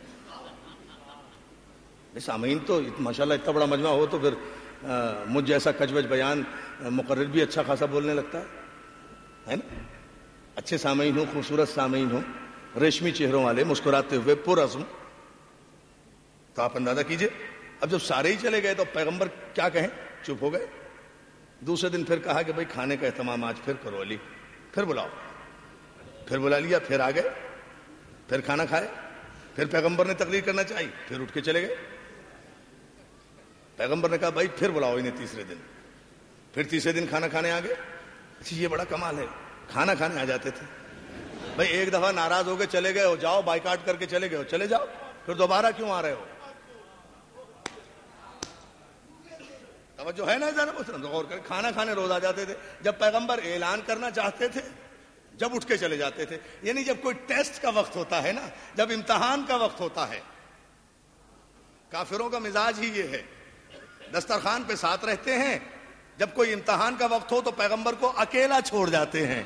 سامعین تو ماشاءاللہ اتنا بڑا مجمع ہو تو پھر مجھ جیسا کجوج بیان مقرر بھی اچھا خاصا بولنے لگتا ہے نا. اچھے سامعین ہوں, خوبصورت سامعین ہوں, ریشمی چہروں والے, مسکراتے ہوئے, پرعزم, تو آپ اندازہ کیجئے. اب جب سارے ہی چلے گئے تو پیغمبر کیا کہیں, چپ ہو گئے. دوسرے دن پھر کہا کہ بھائی کھانے کا اہتمام آج پھر کرو علی, پھر بلاؤ. پھر بلا لیا, پھر آ گئے, پھر کھانا کھائے. پھر پیغمبر نے تقریر کرنا چاہی, پھر اٹھ کے چلے گئے. پیغمبر نے کہا بھائی پھر بلاؤ انہیں تیسرے دن. پھر تیسرے دن کھانا کھانے آ گئے. اچھا یہ بڑا کمال ہے, کھانا کھانے آ جاتے تھے. بھائی ایک دفعہ ناراض ہو کے چلے گئے ہو, جاؤ بائیکاٹ کر کے چلے گئے ہو, چلے جاؤ, پھر دوبارہ کیوں آ رہے ہو. توجہ ہے نا ذرا محترم، غور کریں. کھانا کھانے روز آ جاتے تھے. جب پیغمبر اعلان کرنا چاہتے تھے جب اٹھ کے چلے جاتے تھے. یعنی جب کوئی ٹیسٹ کا وقت ہوتا ہے نا، جب امتحان کا وقت ہوتا ہے. کافروں کا مزاج ہی یہ ہے، دسترخوان پہ ساتھ رہتے ہیں، جب کوئی امتحان کا وقت ہو تو پیغمبر کو اکیلا چھوڑ جاتے ہیں.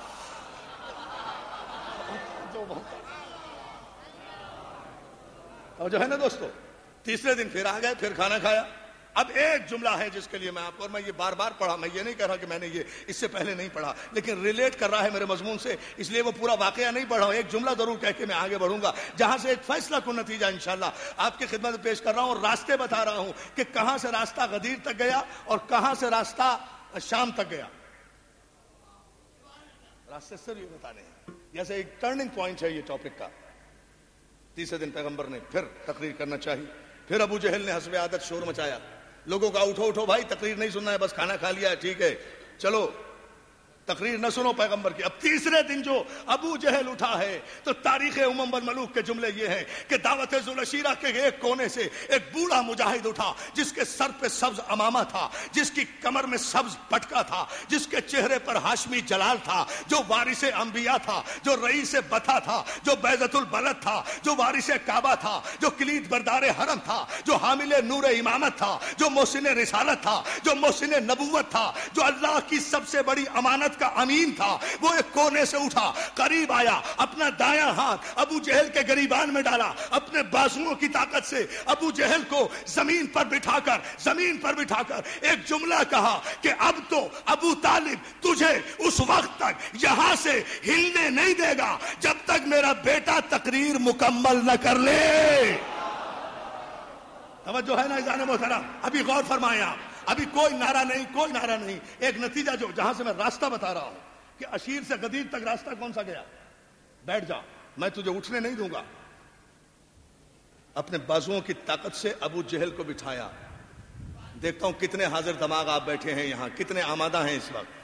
اور جو ہے نا دوستو، تیسرے دن پھر آ گئے، پھر کھانا کھایا. اب ایک جملہ ہے جس کے لیے میں آپ کو، اور میں یہ بار بار پڑھا، میں یہ نہیں کہہ رہا کہ میں نے یہ اس سے پہلے نہیں پڑھا، لیکن ریلیٹ کر رہا ہے میرے مضمون سے، اس لیے وہ پورا واقعہ نہیں پڑھ رہا ہوں. ایک جملہ ضرور کہہ کے میں آگے بڑھوں گا، جہاں سے ایک فیصلہ کن نتیجہ انشاءاللہ آپ کی خدمت میں پیش کر رہا ہوں، اور راستے بتا رہا ہوں کہ کہاں سے راستہ غدیر تک گیا اور کہاں سے راستہ شام تک گیا. راستے سے یہ بتانے ہیں، جیسے ایک ٹرننگ پوائنٹ ہے یہ ٹاپک کا. تیسرے دن پیغمبر نے پھر تقریر کرنا چاہی. پھر ابو جہل نے حسب عادت شور مچایا. لوگوں کا اٹھو اٹھو بھائی، تقریر نہیں سننا ہے، بس کھانا کھا لیا ہے، ٹھیک ہے چلو تقریر نہ سنو پیغمبر کی. اب تیسرے دن جو ابو جہل اٹھا ہے تو تاریخ امم والملوک کے جملے یہ ہیں کہ دعوت ذوالعشیرہ کے ایک کونے سے ایک بوڑھا مجاہد اٹھا، جس کے سر پہ سبز امامہ تھا، جس کی کمر میں سبز پٹکا تھا، جس کے چہرے پر ہاشمی جلال تھا، جو وارث انبیاء تھا، جو رئیس بطا تھا، جو بیضۃ البلد تھا، جو وارث کعبہ تھا، جو کلید بردار حرم تھا، جو حامل نور امامت تھا، جو محسن رسالت تھا، جو محسن نبوت تھا، جو اللہ کی سب سے بڑی امانت کا امین تھا. وہ ایک کونے سے اٹھا، قریب آیا، اپنا دایاں ہاتھ ابو جہل کے گریبان میں ڈالا، اپنے بازوؤں کی طاقت سے ابو جہل کو زمین پر بٹھا کر زمین پر بٹھا کر ایک جملہ کہا کہ اب تو ابو طالب تجھے اس وقت تک یہاں سے ہلنے نہیں دے گا جب تک میرا بیٹا تقریر مکمل نہ کر لے. توجہ ہے نا عزیزان محترم؟ ابھی غور فرمائیں آپ، ابھی کوئی نعرہ نہیں، کوئی نعرہ نہیں. ایک نتیجہ جو جہاں سے میں راستہ بتا رہا ہوں کہ اشیر سے غدیر تک راستہ کون سا گیا. بیٹھ جا، میں تجھے اٹھنے نہیں دوں گا. اپنے بازوؤں کی طاقت سے ابو جہل کو بٹھایا. دیکھتا ہوں کتنے حاضر دماغ آپ بیٹھے ہیں یہاں، کتنے آمادہ ہیں اس وقت.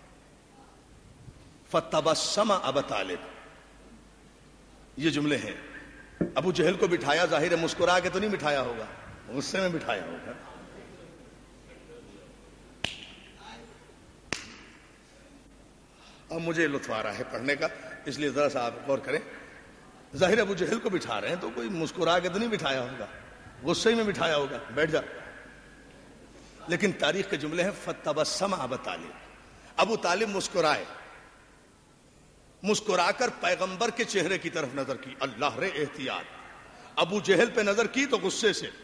فتبسم ابو طالب، یہ جملے ہیں. ابو جہل کو بٹھایا، ظاہر ہے مسکرا کے تو نہیں بٹھایا ہوگا، غصے میں بٹھایا ہوگا. اب مجھے لطف آ رہا ہے پڑھنے کا، اس لیے ذرا سا آپ غور کریں. ظاہر ابو جہل کو بٹھا رہے ہیں تو کوئی مسکرا کے تو نہیں بٹھایا ہوگا، غصے میں بٹھایا ہوگا، بیٹھ جا. لیکن تاریخ کے جملے ہیں فتبسم ابو طالب. ابو طالب مسکرائے، مسکرا کر پیغمبر کے چہرے کی طرف نظر کی. اللہ رے احتیاط! ابو جہل پہ نظر کی تو غصے سے،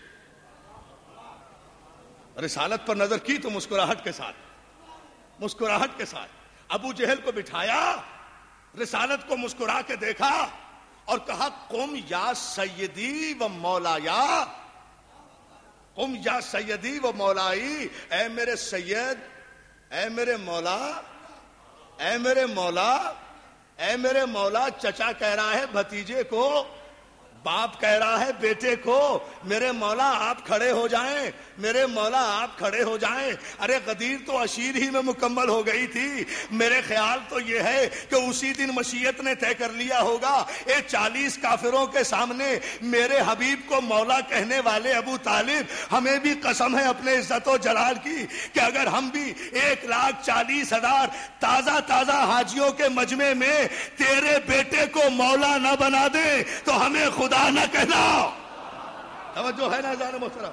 رسالت پر نظر کی تو مسکراہٹ کے ساتھ، مسکراہٹ کے ساتھ. ابو جہل کو بٹھایا، رسالت کو مسکرا کے دیکھا اور کہا قم یا سیدی و مولایا، قم یا سیدی و مولائی، اے میرے سید، اے میرے مولا، اے میرے مولا، اے میرے مولا. چچا کہہ رہا ہے بھتیجے کو، باپ کہہ رہا ہے بیٹے کو، میرے مولا آپ کھڑے ہو جائیں، میرے مولا آپ کھڑے ہو جائیں. ارے غدیر تو اشیر ہی میں مکمل ہو گئی تھی. میرے خیال تو یہ ہے کہ اسی دن مشیت نے طے کر لیا ہوگا اے چالیس کافروں کے سامنے میرے حبیب کو مولا کہنے والے ابو طالب، ہمیں بھی قسم ہے اپنے عزت و جلال کی کہ اگر ہم بھی ایک لاکھ چالیس ہزار تازہ تازہ حاجیوں کے مجمع میں تیرے بیٹے کو مولا نہ بنا دیں تو ہمیں خدا نہ کہنا. توجہ ہے نا عزیزان محترم؟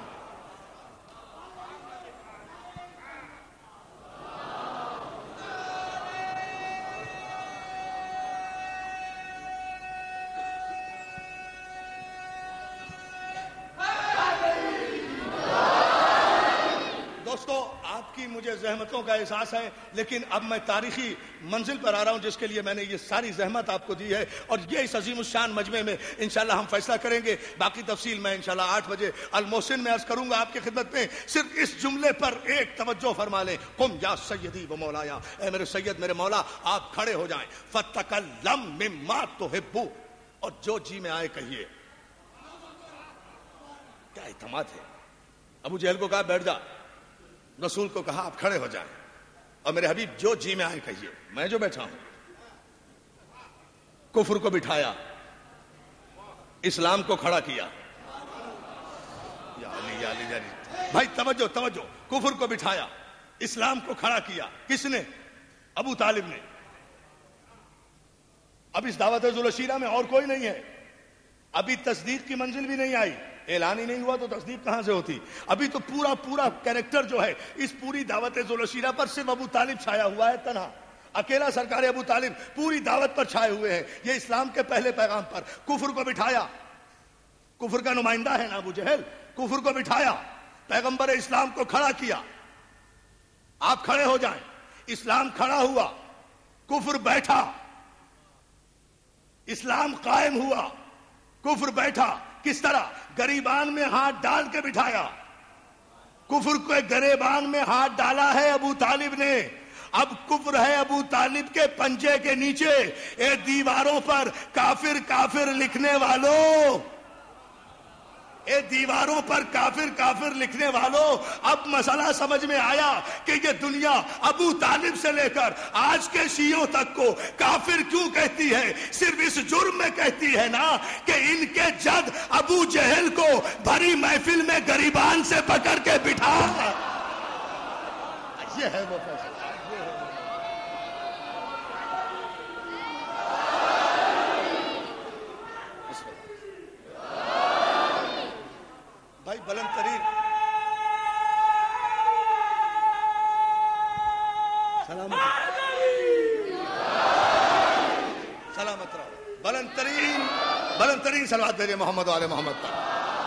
دوستو آپ کی مجھے زحمتوں کا احساس ہے، لیکن اب میں تاریخی منزل پر آ رہا ہوں جس کے لیے میں نے یہ ساری زحمت آپ کو دی ہے، اور یہ اس عظیم الشان مجمع میں انشاءاللہ ہم فیصلہ کریں گے. باقی تفصیل میں انشاءاللہ آٹھ بجے المحسن میں عرض کروں گا آپ کی خدمت میں. صرف اس جملے پر ایک توجہ فرما لیں، قم یا سیدی و مولایا، اے میرے سید، میرے مولا آپ کھڑے ہو جائیں. فتکلم مما تحب، اور جو جی میں آئے کہیے. کیا اعتماد ہے! ابو جہل کو کہا بیٹھ جا، رسول کو کہا آپ کھڑے ہو جائیں، اور میرے حبیب جو جی میں آئے کہیے. میں جو بیٹھا ہوں، کفر کو بٹھایا، اسلام کو کھڑا کیا. یا علی یا علی یا علی. بھائی توجہ توجہ کفر کو بٹھایا, اسلام کو کھڑا کیا, کس نے؟ ابو طالب نے. اب اس دعوت ذوالشیرہ میں اور کوئی نہیں ہے, ابھی تصدیق کی منزل بھی نہیں آئی, اعلان ہی نہیں ہوا تو تصدیق کہاں سے ہوتی؟ ابھی تو پورا پورا کیریکٹر جو ہے اس پوری دعوت ذوالشیرہ پر صرف ابو طالب چھایا ہوا ہے, تنہا اکیلا سرکار ابو طالب پوری دعوت پر چھائے ہوئے ہیں. یہ اسلام کے پہلے پیغام پر کفر کو بٹھایا, کفر کا نمائندہ ہے نا ابو جہل, کفر کو بٹھایا, پیغمبر اسلام کو کھڑا کیا. آپ کھڑے ہو جائیں, اسلام کھڑا ہوا, کفر بیٹھا, اسلام قائم ہوا, کفر بیٹھا. کس طرح؟ گریبان میں ہاتھ ڈال کے بٹھایا. کفر کو گریبان میں ہاتھ ڈالا ہے ابو طالب نے. اب کفر ہے ابو طالب کے پنجے کے نیچے. اے دیواروں پر کافر کافر لکھنے والوں, اے دیواروں پر کافر کافر لکھنے والوں, اب مسئلہ سمجھ میں آیا کہ یہ دنیا ابو طالب سے لے کر آج کے شیعوں تک کو کافر کیوں کہتی ہے؟ صرف اس جرم میں کہتی ہے نا کہ ان کے جد ابو جہل کو بھری محفل میں گریبان سے پکڑ کے بٹھا. یہ ہے وہ فیصلہ. بھائی بلند ترین سلامت سلامت رہو, بلند ترین بلند ترین صلوات بھیجیے محمد والے محمد پر.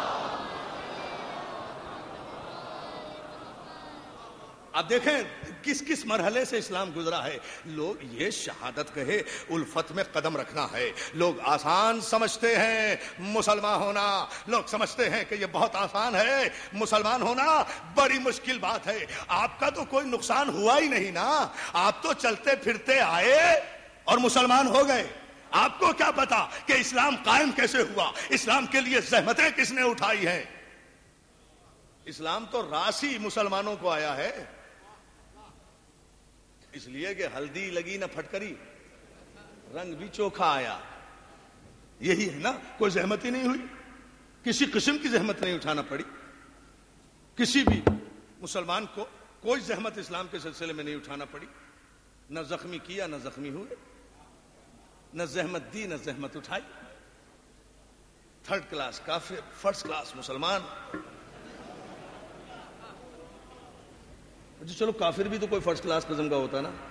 اب دیکھیں کس کس مرحلے سے اسلام گزرا ہے. لوگ یہ شہادت کہے الفت میں قدم رکھنا ہے, لوگ آسان سمجھتے ہیں مسلمان ہونا, لوگ سمجھتے ہیں کہ یہ بہت آسان ہے, مسلمان ہونا بڑی مشکل بات ہے. آپ کا تو کوئی نقصان ہوا ہی نہیں نا, آپ تو چلتے پھرتے آئے اور مسلمان ہو گئے. آپ کو کیا پتا کہ اسلام قائم کیسے ہوا, اسلام کے لیے زحمتیں کس نے اٹھائی ہیں. اسلام تو راسی مسلمانوں کو آیا ہے, اس لیے کہ ہلدی لگی نہ پھٹکری, رنگ بھی چوکھا آیا. یہی ہے نا, کوئی زحمت ہی نہیں ہوئی, کسی قسم کی زحمت نہیں اٹھانا پڑی. کسی بھی مسلمان کو کوئی زحمت اسلام کے سلسلے میں نہیں اٹھانا پڑی. نہ زخمی کیا نہ زخمی ہوئے, نہ زحمت دی نہ زحمت اٹھائی. تھرڈ کلاس کافر, فرسٹ کلاس مسلمان. جی چلو کافر بھی تو کوئی فرسٹ کلاس قسم کا ہوتا نا.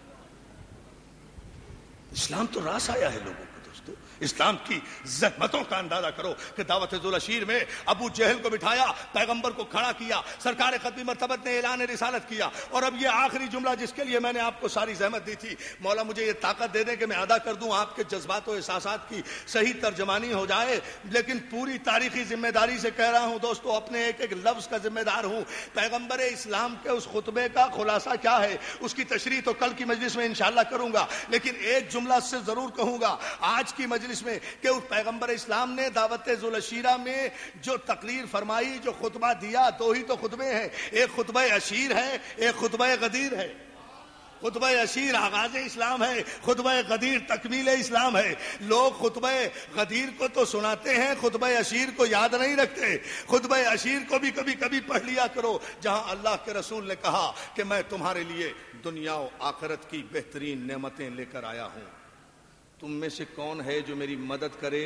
اسلام تو راس آیا ہے لوگوں کو. دوستو اسلام کی زحمتوں کا اندازہ کرو کہ دعوت ذوالشیر میں ابو جہل کو بٹھایا, پیغمبر کو کھڑا کیا, سرکار ختمی مرتبت نے اعلان رسالت کیا. اور اب یہ آخری جملہ جس کے لیے میں نے آپ کو ساری زحمت دی تھی, مولا مجھے یہ طاقت دے دے کہ میں ادا کر دوں, آپ کے جذبات و احساسات کی صحیح ترجمانی ہو جائے. لیکن پوری تاریخی ذمہ داری سے کہہ رہا ہوں دوستو, اپنے ایک ایک لفظ کا ذمہ دار ہوں. پیغمبر اسلام کے اس خطبے کا خلاصہ کیا ہے اس کی تشریح تو کل کی مجلس میں انشاءاللہ کروں گا, لیکن ایک جملہ سے ضرور کہوں گا آج کی مجلس میں کہ اس پیغمبر اسلام نے دعوت ذوالشیرہ میں جو تقریر فرمائی, جو خطبہ دیا, دو ہی تو خطبے ہیں. ایک خطبہ اشیر ہے, ایک خطبہ غدیر ہے. خطبہ اشیر آغاز اسلام ہے, خطبہ غدیر تکمیل اسلام ہے. لوگ خطبہ غدیر کو تو سناتے ہیں, خطبہ اشیر کو یاد نہیں رکھتے. خطبہ اشیر کو بھی کبھی کبھی پڑھ لیا کرو, جہاں اللہ کے رسول نے کہا کہ میں تمہارے لیے دنیا و آخرت کی بہترین نعمتیں لے کر آیا ہوں. تم میں سے کون ہے جو میری مدد کرے,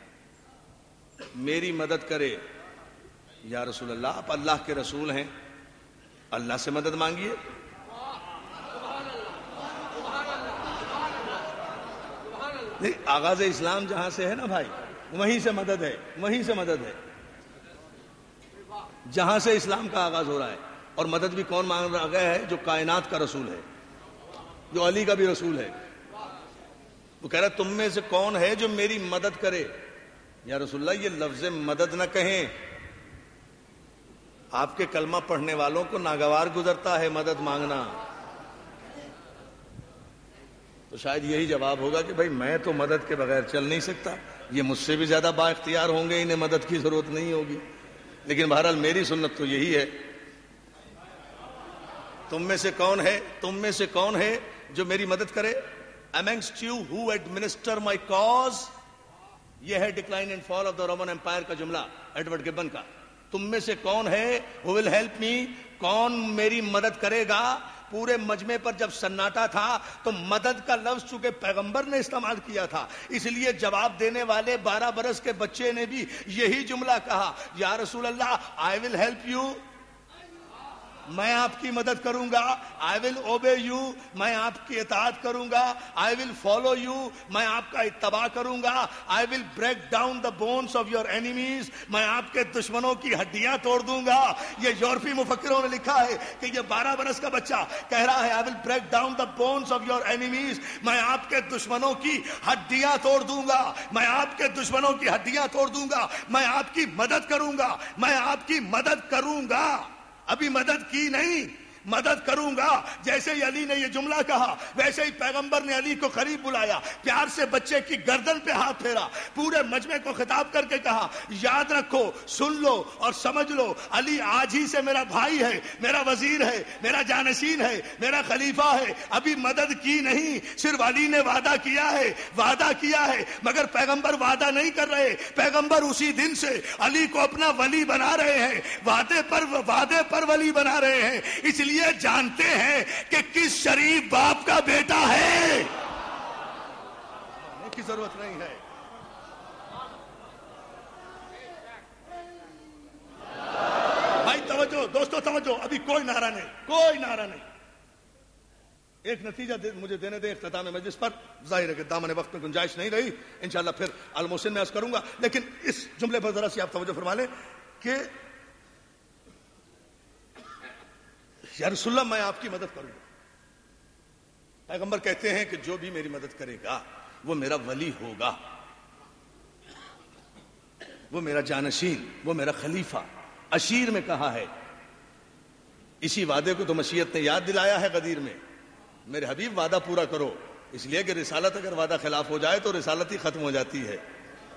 میری مدد کرے. یا رسول اللہ, آپ اللہ کے رسول ہیں, اللہ سے مدد مانگیے. نہیں, آغاز اسلام جہاں سے ہے نا بھائی, وہیں سے مدد ہے, وہیں سے مدد ہے, جہاں سے اسلام کا آغاز ہو رہا ہے. اور مدد بھی کون مانگ رہا گیا ہے؟ جو کائنات کا رسول ہے, جو علی کا بھی رسول ہے. وہ کہہ رہا تم میں سے کون ہے جو میری مدد کرے. یا رسول اللہ, یہ لفظ مدد نہ کہیں, آپ کے کلمہ پڑھنے والوں کو ناگوار گزرتا ہے مدد مانگنا. تو شاید یہی جواب ہوگا کہ بھائی میں تو مدد کے بغیر چل نہیں سکتا, یہ مجھ سے بھی زیادہ با اختیار ہوں گے, انہیں مدد کی ضرورت نہیں ہوگی. لیکن بہرحال میری سنت تو یہی ہے. تم میں سے کون ہے, تم میں سے کون ہے جو میری مدد کرے. Amongst you who administer my cause, یہ ہے decline and fall of the Roman empire کا جملہ ایڈورڈ گبن کا. تم میں سے کون ہے who will help me, کون میری مدد کرے گا؟ پورے مجمع پر جب سناٹا تھا تو مدد کا لفظ چونکہ پیغمبر نے استعمال کیا تھا، اس لیے جواب دینے والے بارہ برس کے بچے نے بھی یہی جملہ کہا، یا رسول اللہ I will help you، میں آپ کی مدد کروں گا، I will obey you، میں آپ کی اطاعت کروں گا، I will follow you، میں آپ کا اتباع کروں گا، I will break down the bones of your enemies، میں آپ کے دشمنوں کی ہڈیاں توڑ دوں گا۔ یہ یورپی مفکروں نے لکھا ہے کہ یہ بارہ برس کا بچہ کہہ رہا ہے I will break down the bones of your enemies، میں آپ کے دشمنوں کی ہڈیاں توڑ دوں گا، میں آپ کے دشمنوں کی ہڈیاں توڑ دوں گا، میں آپ کی مدد کروں گا، میں آپ کی مدد کروں گا۔ ابھی مدد کی نہیں، مدد کروں گا۔ جیسے ہی علی نے یہ جملہ کہا ویسے ہی پیغمبر نے علی کو قریب بلایا، پیار سے بچے کی گردن پہ ہاتھ پھیرا، پورے مجمع کو خطاب کر کے کہا یاد رکھو، سن لو اور سمجھ لو، علی آج ہی سے میرا بھائی ہے، میرا وزیر ہے، میرا جانشین ہے، میرا خلیفہ ہے۔ ابھی مدد کی نہیں، صرف علی نے وعدہ کیا ہے، وعدہ کیا ہے، مگر پیغمبر وعدہ نہیں کر رہے، پیغمبر اسی دن سے علی کو اپنا ولی بنا رہے ہیں، وعدے پر وعدے پر ولی بنا رہے ہیں، اس لیے یہ جانتے ہیں کہ کس شریف باپ کا بیٹا ہے، کی ضرورت نہیں ہے۔ بھائی توجہ، دوستو توجہ، ابھی کوئی نعرہ نہیں، کوئی نعرہ نہیں۔ ایک نتیجہ دے مجھے دینے دیں اختتام مجلس پر، ظاہر ہے کہ دامن وقت میں گنجائش نہیں رہی، انشاءاللہ پھر المحسن میں عرض کروں گا، لیکن اس جملے پر ذرا سی آپ توجہ فرما لیں کہ یا رسول اللہ میں آپ کی مدد کروں گا۔ پیغمبر کہتے ہیں کہ جو بھی میری مدد کرے گا وہ میرا ولی ہوگا، وہ میرا جانشین، وہ میرا خلیفہ۔ اشیر میں کہا ہے، اسی وعدے کو تو مشیت نے یاد دلایا ہے غدیر میں، میرے حبیب وعدہ پورا کرو، اس لیے کہ رسالت اگر وعدہ خلاف ہو جائے تو رسالت ہی ختم ہو جاتی ہے۔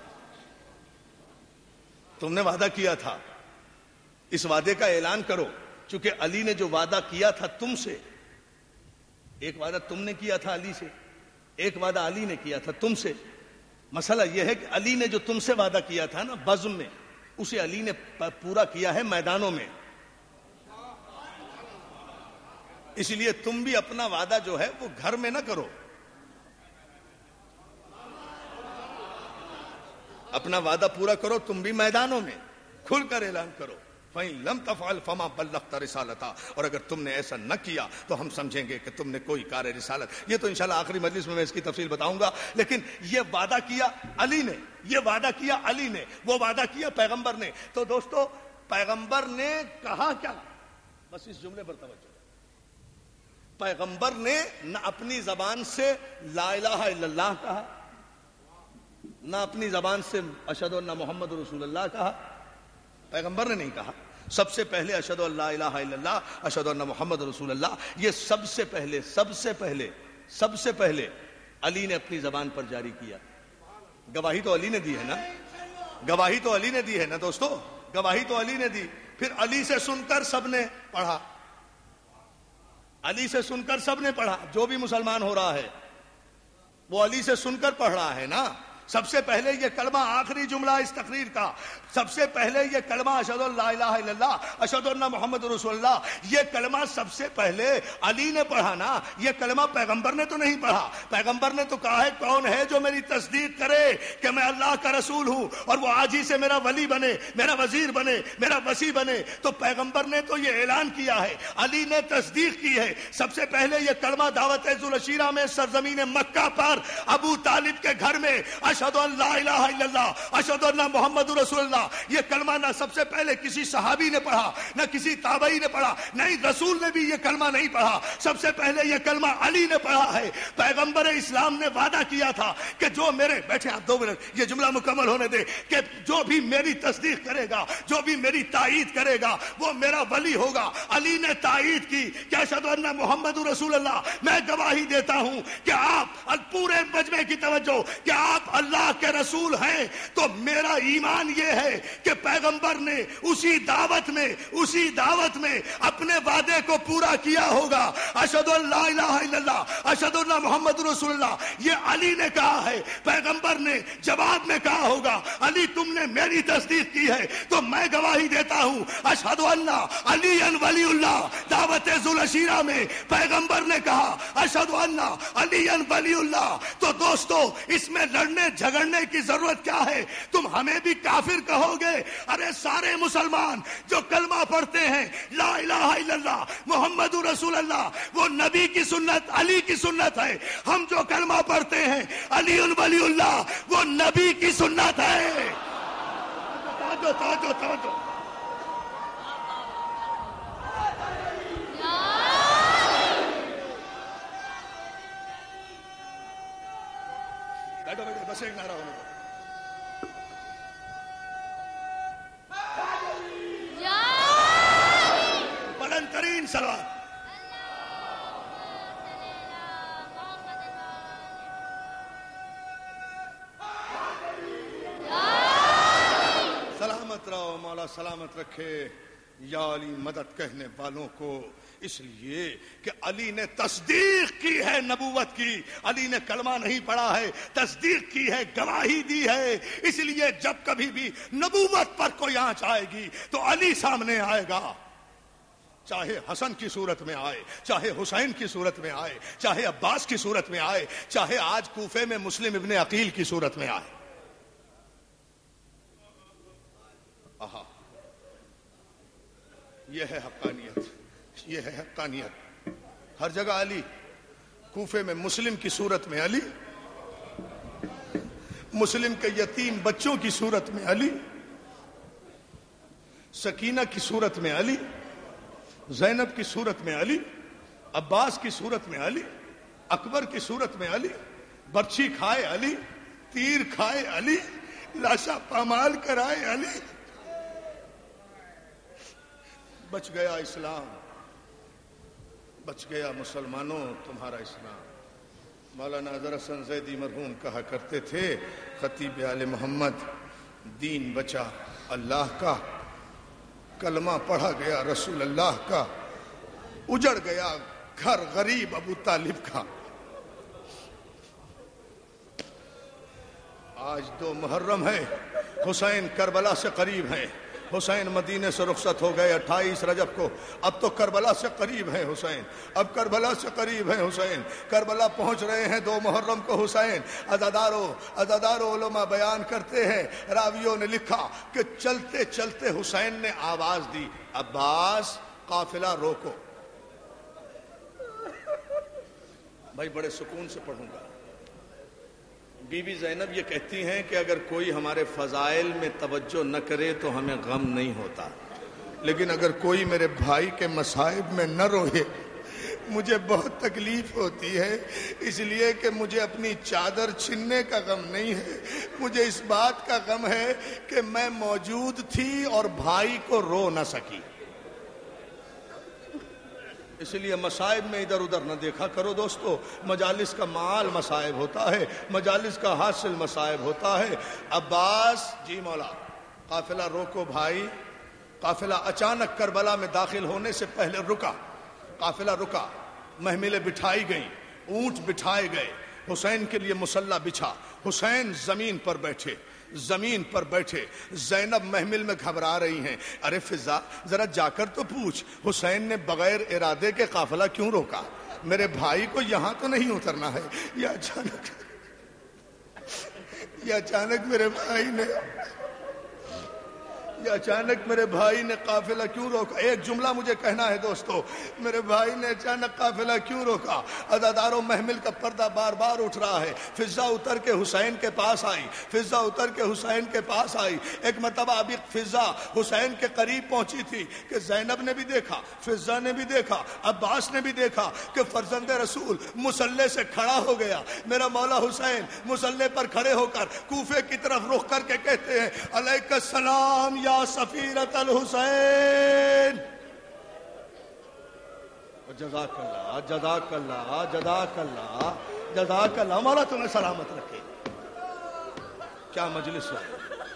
تم نے وعدہ کیا تھا، اس وعدے کا اعلان کرو، چونکہ علی نے جو وعدہ کیا تھا تم سے، ایک وعدہ تم نے کیا تھا علی سے، ایک وعدہ علی نے کیا تھا تم سے۔ مسئلہ یہ ہے کہ علی نے جو تم سے وعدہ کیا تھا نا بزم میں، اسے علی نے پورا کیا ہے میدانوں میں، اس لیے تم بھی اپنا وعدہ جو ہے وہ گھر میں نہ کرو، اپنا وعدہ پورا کرو، تم بھی میدانوں میں کھل کر اعلان کرو۔ فَإِن لَمْ تَفْعَلْ فَمَا بَلَّغْتَ رِسَالَتَهُ، اور اگر تم نے ایسا نہ کیا تو ہم سمجھیں گے کہ تم نے کوئی کار رسالت۔ یہ تو انشاءاللہ آخری مجلس میں میں اس کی تفصیل بتاؤں گا، لیکن یہ وعدہ کیا علی نے، یہ وعدہ کیا علی نے، وہ وعدہ کیا پیغمبر نے۔ تو دوستو پیغمبر نے کہا کیا؟ بس اس جملے پر توجہ۔ پیغمبر نے نہ اپنی زبان سے لا الہ الا اللہ کہا، نہ اپنی زبان سے اشہد ان محمد رسول اللہ کہا، پیغمبر نے نہیں کہا۔ سب سے پہلے اشہد ان لا الہ الا اللہ، اشہد ان محمد رسول اللہ، یہ سب سے پہلے سب سے پہلے سب سے پہلے علی نے اپنی زبان پر جاری کیا۔ گواہی تو علی نے دی ہے نا، گواہی تو علی نے دی ہے نا دوستو، گواہی تو علی نے دی۔ پھر علی سے سن کر سب نے پڑھا، علی سے سن کر سب نے پڑھا، جو بھی مسلمان ہو رہا ہے وہ علی سے سن کر پڑھ رہا ہے نا۔ سب سے پہلے یہ کلمہ، آخری جملہ اس تقریر کا، سب سے پہلے یہ کلمہ اشہد ان لا الہ الا اللہ اشہد ان محمد رسول اللہ، یہ کلمہ سب سے پہلے علی نے پڑھا نا، یہ کلمہ پیغمبر نے تو نہیں پڑھا۔ پیغمبر نے تو کہا ہے کون ہے جو میری تصدیق کرے کہ میں اللہ کا رسول ہوں اور وہ آج ہی سے میرا ولی بنے، میرا وزیر بنے، میرا وصی بنے۔ تو پیغمبر نے تو یہ اعلان کیا ہے، علی نے تصدیق کی ہے۔ سب سے پہلے یہ کلمہ دعوت ذوالعشیرہ میں سرزمین مکہ پر ابو طالب کے گھر میں اشہد ان لا الہ الا اللہ اشہد ان محمد رسول اللہ، یہ کلمہ نہ سب سے پہلے کسی صحابی نے پڑھا، نہ کسی تابعی نے پڑھا، نہیں رسول نے بھی یہ کلمہ نہیں پڑھا، سب سے پہلے یہ کلمہ علی نے پڑھا ہے۔ پیغمبر اسلام نے وعدہ کیا تھا کہ جو میرے، بیٹھے آپ دو منٹ یہ جملہ مکمل ہونے دے، کہ جو بھی میری تصدیق کرے گا، جو بھی میری تائید کرے گا وہ میرا ولی ہوگا۔ علی نے تائید کی کہ اشہد ان محمد رسول اللہ، میں گواہی دیتا ہوں کہ آپ پورے مجمع کی توجہ، کہ آپ اللہ کے رسول ہیں تو میرا ایمان یہ ہے کہ پیغمبر نے اسی دعوت میں اسی دعوت میں اپنے وعدے کو پورا کیا ہوگا. اشہد ان لا الہ الا اللہ اشہد ان محمد رسول اللہ یہ علی نے کہا ہے. پیغمبر نے جواب میں کہا ہوگا علی تم نے میری تصدیق کی ہے تو میں گواہی دیتا ہوں اشہد ان علی ولی اللہ. دعوت ذوالعشیرہ میں پیغمبر نے کہا اشہد ان علی ولی اللہ. تو دوستو اس میں لڑنے جھگڑنے کی ضرورت کیا ہے؟ تم ہمیں بھی کافر کہو گے؟ ارے سارے مسلمان جو کلمہ پڑھتے ہیں لا الہ الا اللہ محمد رسول اللہ وہ نبی کی سنت علی کی سنت ہے. ہم جو کلمہ پڑھتے ہیں علی ولی اللہ وہ نبی کی سنت ہے. توجہ توجہ توجہ. بیٹھو بیٹھو بس ایک نعرہ ہونے دو. بلند ترین سلوات. سلامت رہو مولا سلامت رکھے یا علی مدد کہنے والوں کو. اس لیے کہ علی نے تصدیق کی ہے نبوت کی. علی نے کلمہ نہیں پڑھا ہے تصدیق کی ہے گواہی دی ہے. اس لیے جب کبھی بھی نبوت پر کوئی آنچ آئے گی تو علی سامنے آئے گا. چاہے حسن کی صورت میں آئے چاہے حسین کی صورت میں آئے چاہے عباس کی صورت میں آئے چاہے آج کوفے میں مسلم ابن عقیل کی صورت میں آئے. آہا یہ ہے حقانیت یہ ہے حقانیت. ہر جگہ علی. کوفے میں مسلم کی صورت میں علی. مسلم کے یتیم بچوں کی صورت میں علی. سکینہ کی صورت میں علی. زینب کی صورت میں علی. عباس کی صورت میں علی. اکبر کی صورت میں علی. برچھی کھائے علی. تیر کھائے علی. لاشا پامال کرائے علی. بچ گیا اسلام بچ گیا مسلمانوں تمہارا اسلام. مولانا اظہر حسن زیدی مرحوم کہا کرتے تھے خطیب آل محمد دین بچا اللہ کا کلمہ پڑھا گیا رسول اللہ کا اجڑ گیا گھر غریب ابو طالب کا. آج دو محرم ہے حسین کربلا سے قریب ہیں. حسین مدینے سے رخصت ہو گئے اٹھائیس رجب کو. اب تو کربلا سے قریب ہیں حسین. اب کربلا سے قریب ہیں حسین. کربلا پہنچ رہے ہیں دو محرم کو حسین. عزادارو عزادارو علماء بیان کرتے ہیں راویوں نے لکھا کہ چلتے چلتے حسین نے آواز دی عباس قافلہ روکو. بھائی بڑے سکون سے پڑھوں گا. بی بی زینب یہ کہتی ہیں کہ اگر کوئی ہمارے فضائل میں توجہ نہ کرے تو ہمیں غم نہیں ہوتا لیکن اگر کوئی میرے بھائی کے مصائب میں نہ روئے مجھے بہت تکلیف ہوتی ہے. اس لیے کہ مجھے اپنی چادر چھننے کا غم نہیں ہے مجھے اس بات کا غم ہے کہ میں موجود تھی اور بھائی کو رو نہ سکی. اس لیے مصائب میں ادھر ادھر نہ دیکھا کرو دوستو. مجالس کا مال مصائب ہوتا ہے مجالس کا حاصل مصائب ہوتا ہے. عباس جی مولا قافلہ روکو بھائی. قافلہ اچانک کربلا میں داخل ہونے سے پہلے رکا. قافلہ رکا. محملیں بٹھائی گئیں اونٹ بٹھائے گئے. حسین کے لیے مصلی بچھا. حسین زمین پر بیٹھے زمین پر بیٹھے. زینب محمل میں گھبرا رہی ہیں. ارے فضا ذرا جا کر تو پوچھ حسین نے بغیر ارادے کے قافلہ کیوں روکا؟ میرے بھائی کو یہاں تو نہیں اترنا ہے. یہ اچانک یہ اچانک میرے بھائی نے یہ اچانک میرے بھائی نے قافلہ کیوں روکا؟ ایک جملہ مجھے کہنا ہے دوستو میرے بھائی نے اچانک قافلہ کیوں روکا؟ عزاداروں محمل کا پردہ بار بار اٹھ رہا ہے. فضا اتر کے حسین کے پاس آئی. فضا اتر کے حسین کے پاس آئی. ایک مرتبہ ابھی فضا حسین کے قریب پہنچی تھی کہ زینب نے بھی دیکھا فضا نے بھی دیکھا عباس نے بھی دیکھا کہ فرزند رسول مصلی سے کھڑا ہو گیا. میرا مولا حسین مصلی پر کھڑے ہو کر کوفے کی طرف رخ کر کے کہتے ہیں علیک السلام یا سفیرت الحسین. جزاک اللہ جزاک اللہ جزاک اللہ جزاک اللہ مولا تمہیں سلامت رکھے. کیا مجلس ہے.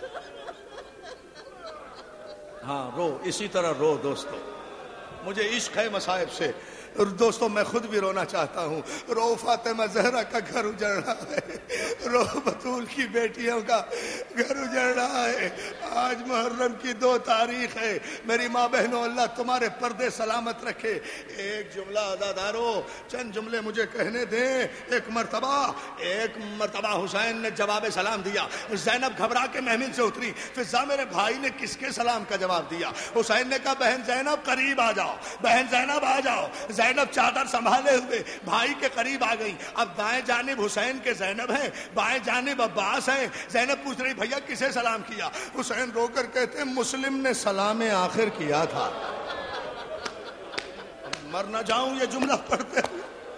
ہاں رو، اسی طرح رو دوستو. مجھے عشق ہے مصائب سے. دوستو میں خود بھی رونا چاہتا ہوں. رو فاطمہ زہرا کا گھر اجڑ رہا ہے، رو بطول کی بیٹیوں کا گھر اجڑ رہا ہے. آج محرم کی دو تاریخ ہے. میری ماں بہنوں، اللہ تمہارے پردے سلامت رکھے. ایک جملہ عزادارو، چند جملے مجھے کہنے دیں. ایک مرتبہ ایک مرتبہ حسین نے جواب سلام دیا. زینب گھبرا کے محمل سے اتری. فضا میرے بھائی نے کس کے سلام کا جواب دیا؟ حسین نے کہا بہن زینب قریب آ جاؤ، بہن زینب آ جاؤ. زینب چادر سنبھالے ہوئے بھائی کے قریب آ گئی. اب دائیں جانب حسین کے زینب ہیں، بائیں جانب عباس ہیں. زینب پوچھ رہی بھیا کسے سلام کیا؟ حسین رو کر کہتے ہیں مسلم نے سلام آخر کیا تھا. مر نہ جاؤں یہ جملہ پڑھتے ہوئے.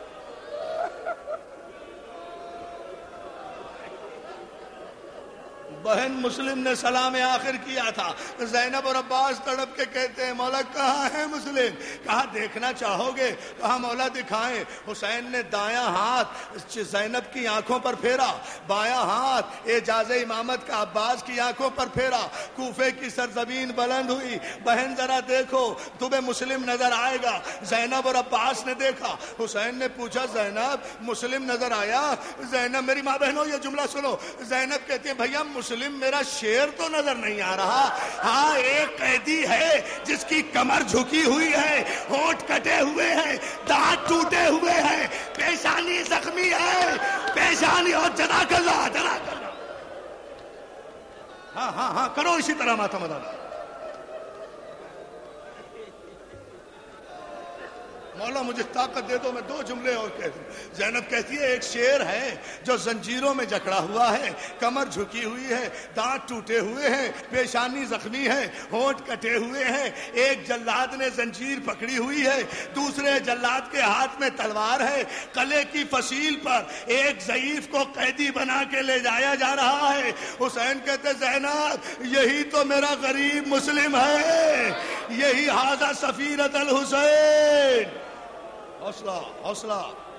بہن مسلم نے سلام آخر کیا تھا. زینب اور عباس تڑپ کے کہتے ہیں مولا کہاں ہے مسلم؟ کہا دیکھنا چاہو گے؟ کہا مولا دکھائیں. حسین نے دایاں ہاتھ زینب کی آنکھوں پر پھیرا، بایاں ہاتھ اعجاز امامت کا عباس کی آنکھوں پر پھیرا. کوفے کی سرزمین بلند ہوئی. بہن ذرا دیکھو تمہیں مسلم نظر آئے گا. زینب اور عباس نے دیکھا. حسین نے پوچھا زینب مسلم نظر آیا؟ زینب، میری ماں بہنوں یہ جملہ سنو. زینب کہتی ہے بھیا مسلم میرا شیر تو نظر نہیں آ رہا. ہاں ایک قیدی ہے جس کی کمر جھکی ہوئی ہے، ہونٹ کٹے ہوئے ہیں، دانت ٹوٹے ہوئے ہیں، پیشانی زخمی ہے، پیشانی. اور جزاک اللہ جزاک اللہ. ہاں ہاں ہاں کرو اسی طرح ماتم ادا. مولا مجھے طاقت دے دو میں دو جملے اور کہہ دوں. زینب کہتی ہے ایک شیر ہے جو زنجیروں میں جکڑا ہوا ہے، کمر جھکی ہوئی ہے، دانت ٹوٹے ہوئے ہیں، پیشانی زخمی ہے، ہونٹ کٹے ہوئے ہیں. ایک جلاد نے زنجیر پکڑی ہوئی ہے، دوسرے جلاد کے ہاتھ میں تلوار ہے. قلعے کی فصیل پر ایک ضعیف کو قیدی بنا کے لے جایا جا رہا ہے. حسین کہتے زینب یہی تو میرا غریب مسلم ہے، یہی ھذا سفیرۃ الحسین. حوصلہ حوصلہ.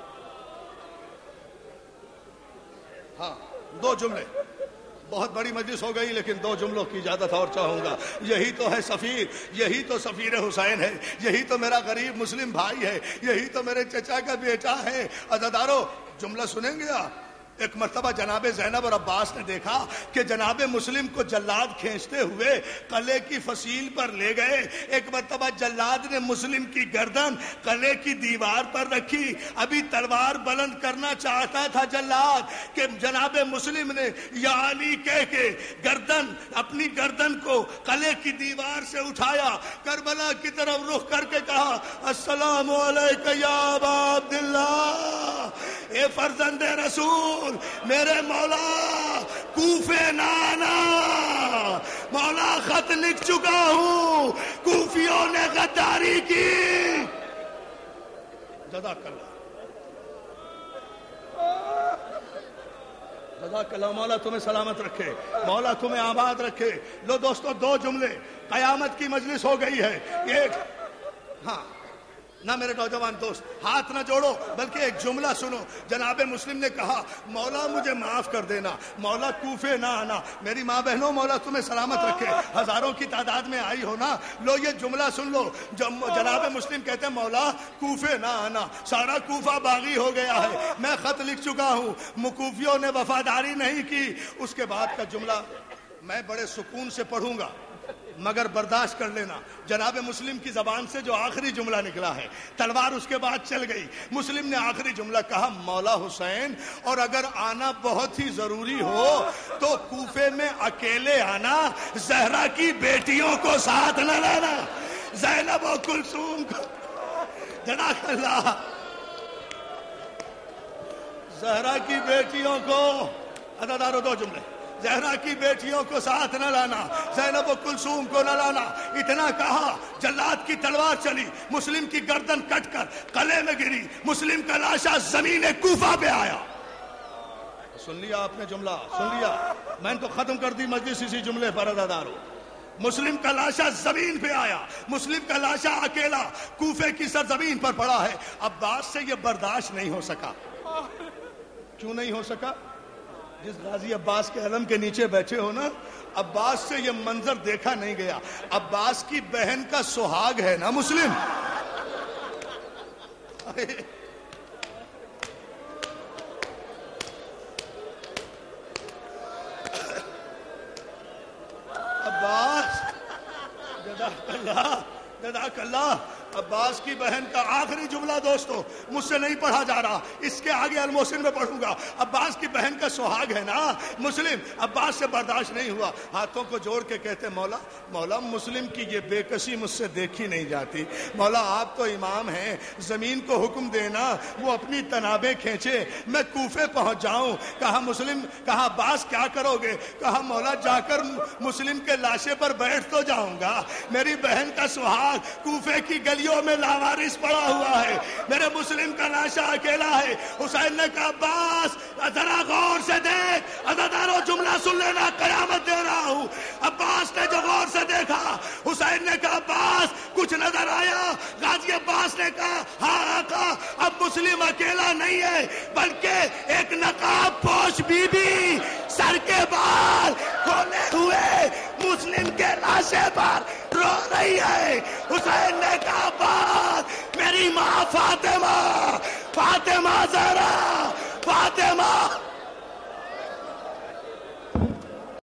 ہاں دو جملے. بہت بڑی مجلس ہو گئی لیکن دو جملوں کی اجازت اور چاہوں گا. یہی تو ہے سفیر، یہی تو سفیر حسین ہے، یہی تو میرا غریب مسلم بھائی ہے، یہی تو میرے چچا کا بیٹا ہے. عزادارو جملہ سنیں گے آپ. ایک مرتبہ جناب زینب اور عباس نے دیکھا کہ جناب مسلم کو جلاد کھینچتے ہوئے قلعے کی فصیل پر لے گئے. ایک مرتبہ جلاد نے مسلم کی گردن قلعے کی دیوار پر رکھی. ابھی تلوار بلند کرنا چاہتا تھا جلاد کہ جناب مسلم نے یا علی کہہ کے گردن اپنی گردن کو قلعے کی دیوار سے اٹھایا، کربلا کی طرف رخ کر کے کہا السلام علیکم یا ابا عبداللہ. اے فرزند رسول میرے مولا کوفے نانا، مولا خط لکھ چکا ہوں، کوفیوں نے غداری کی. جزاک اللہ جزاک اللہ. مولا تمہیں سلامت رکھے، مولا تمہیں آباد رکھے. لو دوستو دو جملے. قیامت کی مجلس ہو گئی ہے. ایک ہاں نہ میرے نوجوان دوست ہاتھ نہ جوڑو بلکہ ایک جملہ سنو. جناب مسلم نے کہا مولا مجھے معاف کر دینا، مولا کوفے نہ آنا. میری ماں بہنوں مولا تمہیں سلامت رکھے. ہزاروں کی تعداد میں آئی ہو نا. لو یہ جملہ سن لو. جناب مسلم کہتے ہیں مولا کوفے نہ آنا، سارا کوفہ باغی ہو گیا ہے، میں خط لکھ چکا ہوں، مکوفیوں نے وفاداری نہیں کی. اس کے بعد کا جملہ میں بڑے سکون سے پڑھوں گا مگر برداشت کر لینا. جناب مسلم کی زبان سے جو آخری جملہ نکلا ہے، تلوار اس کے بعد چل گئی. مسلم نے آخری جملہ کہا مولا حسین اور اگر آنا بہت ہی ضروری ہو تو کوفے میں اکیلے آنا، زہرا کی بیٹیوں کو ساتھ نہ لانا، زینب و کلثوم کو. جزاک اللہ. زہرا کی بیٹیوں کو عزادارو دو جملے. زہرا کی بیٹیوں کو ساتھ نہ لانا، زینب و کلثوم کو نہ لانا. اتنا کہا جلاد کی تلوار چلی، مسلم کی گردن کٹ کر قلعے میں گری. مسلم کا لاشا زمین کوفہ پہ آیا. سن لیا آپ نے جملہ؟ سن لیا؟ میں نے تو ختم کر دی مجلس اسی جملے پر. عزادارو مسلم کا لاشا زمین پہ آیا، مسلم کا لاشا اکیلا کوفے کی سرزمین پر پڑا ہے. عباس سے یہ برداشت نہیں ہو سکا. کیوں نہیں ہو سکا؟ جس غازی عباس کے علم کے نیچے بیٹھے ہو نا، عباس سے یہ منظر دیکھا نہیں گیا. عباس کی بہن کا سہاگ ہے نا مسلم. عباس جزاک اللہ جزاک اللہ. عباس کی بہن کا آخری جملہ دوستو مجھ سے نہیں پڑھا جا رہا، اس کے آگے الموسن میں پڑھوں گا. عباس کی بہن کا سہاگ ہے نا مسلم. عباس سے برداشت نہیں ہوا، ہاتھوں کو جوڑ کے کہتے مولا مولا مسلم کی یہ بے کسی مجھ سے دیکھی نہیں جاتی. مولا آپ تو امام ہیں، زمین کو حکم دینا وہ اپنی تنابیں کھینچے، میں کوفے پہنچ جاؤں. کہا مسلم کہا عباس کیا کرو گے؟ کہا مولا جا کر مسلم کے لاشے پر بیٹھ تو جاؤں گا. میری بہن کا سہاگ کوفے کی گلی میں لاوارث پڑا ہوا ہے، میرے مسلم کا لاشا اکیلا ہے. حسین نے کہا عباس ذرا غور سے دیکھ، عزادارو جملہ سن لینا، قیامت دے رہا ہوں. عباس نے جو غور سے دیکھا، حسین نے کہا عباس کچھ نظر آیا؟ غازی عباس نے کہا ہاں آقا، اب مسلم اکیلا نہیں ہے بلکہ ایک نقاب پوش بی بی سر کے بال کھولے ہوئے مسلم کے لاشے پر رو رہی ہے. حسین نے کہا عباس میری ماں فاطمہ فاطمہ زہرا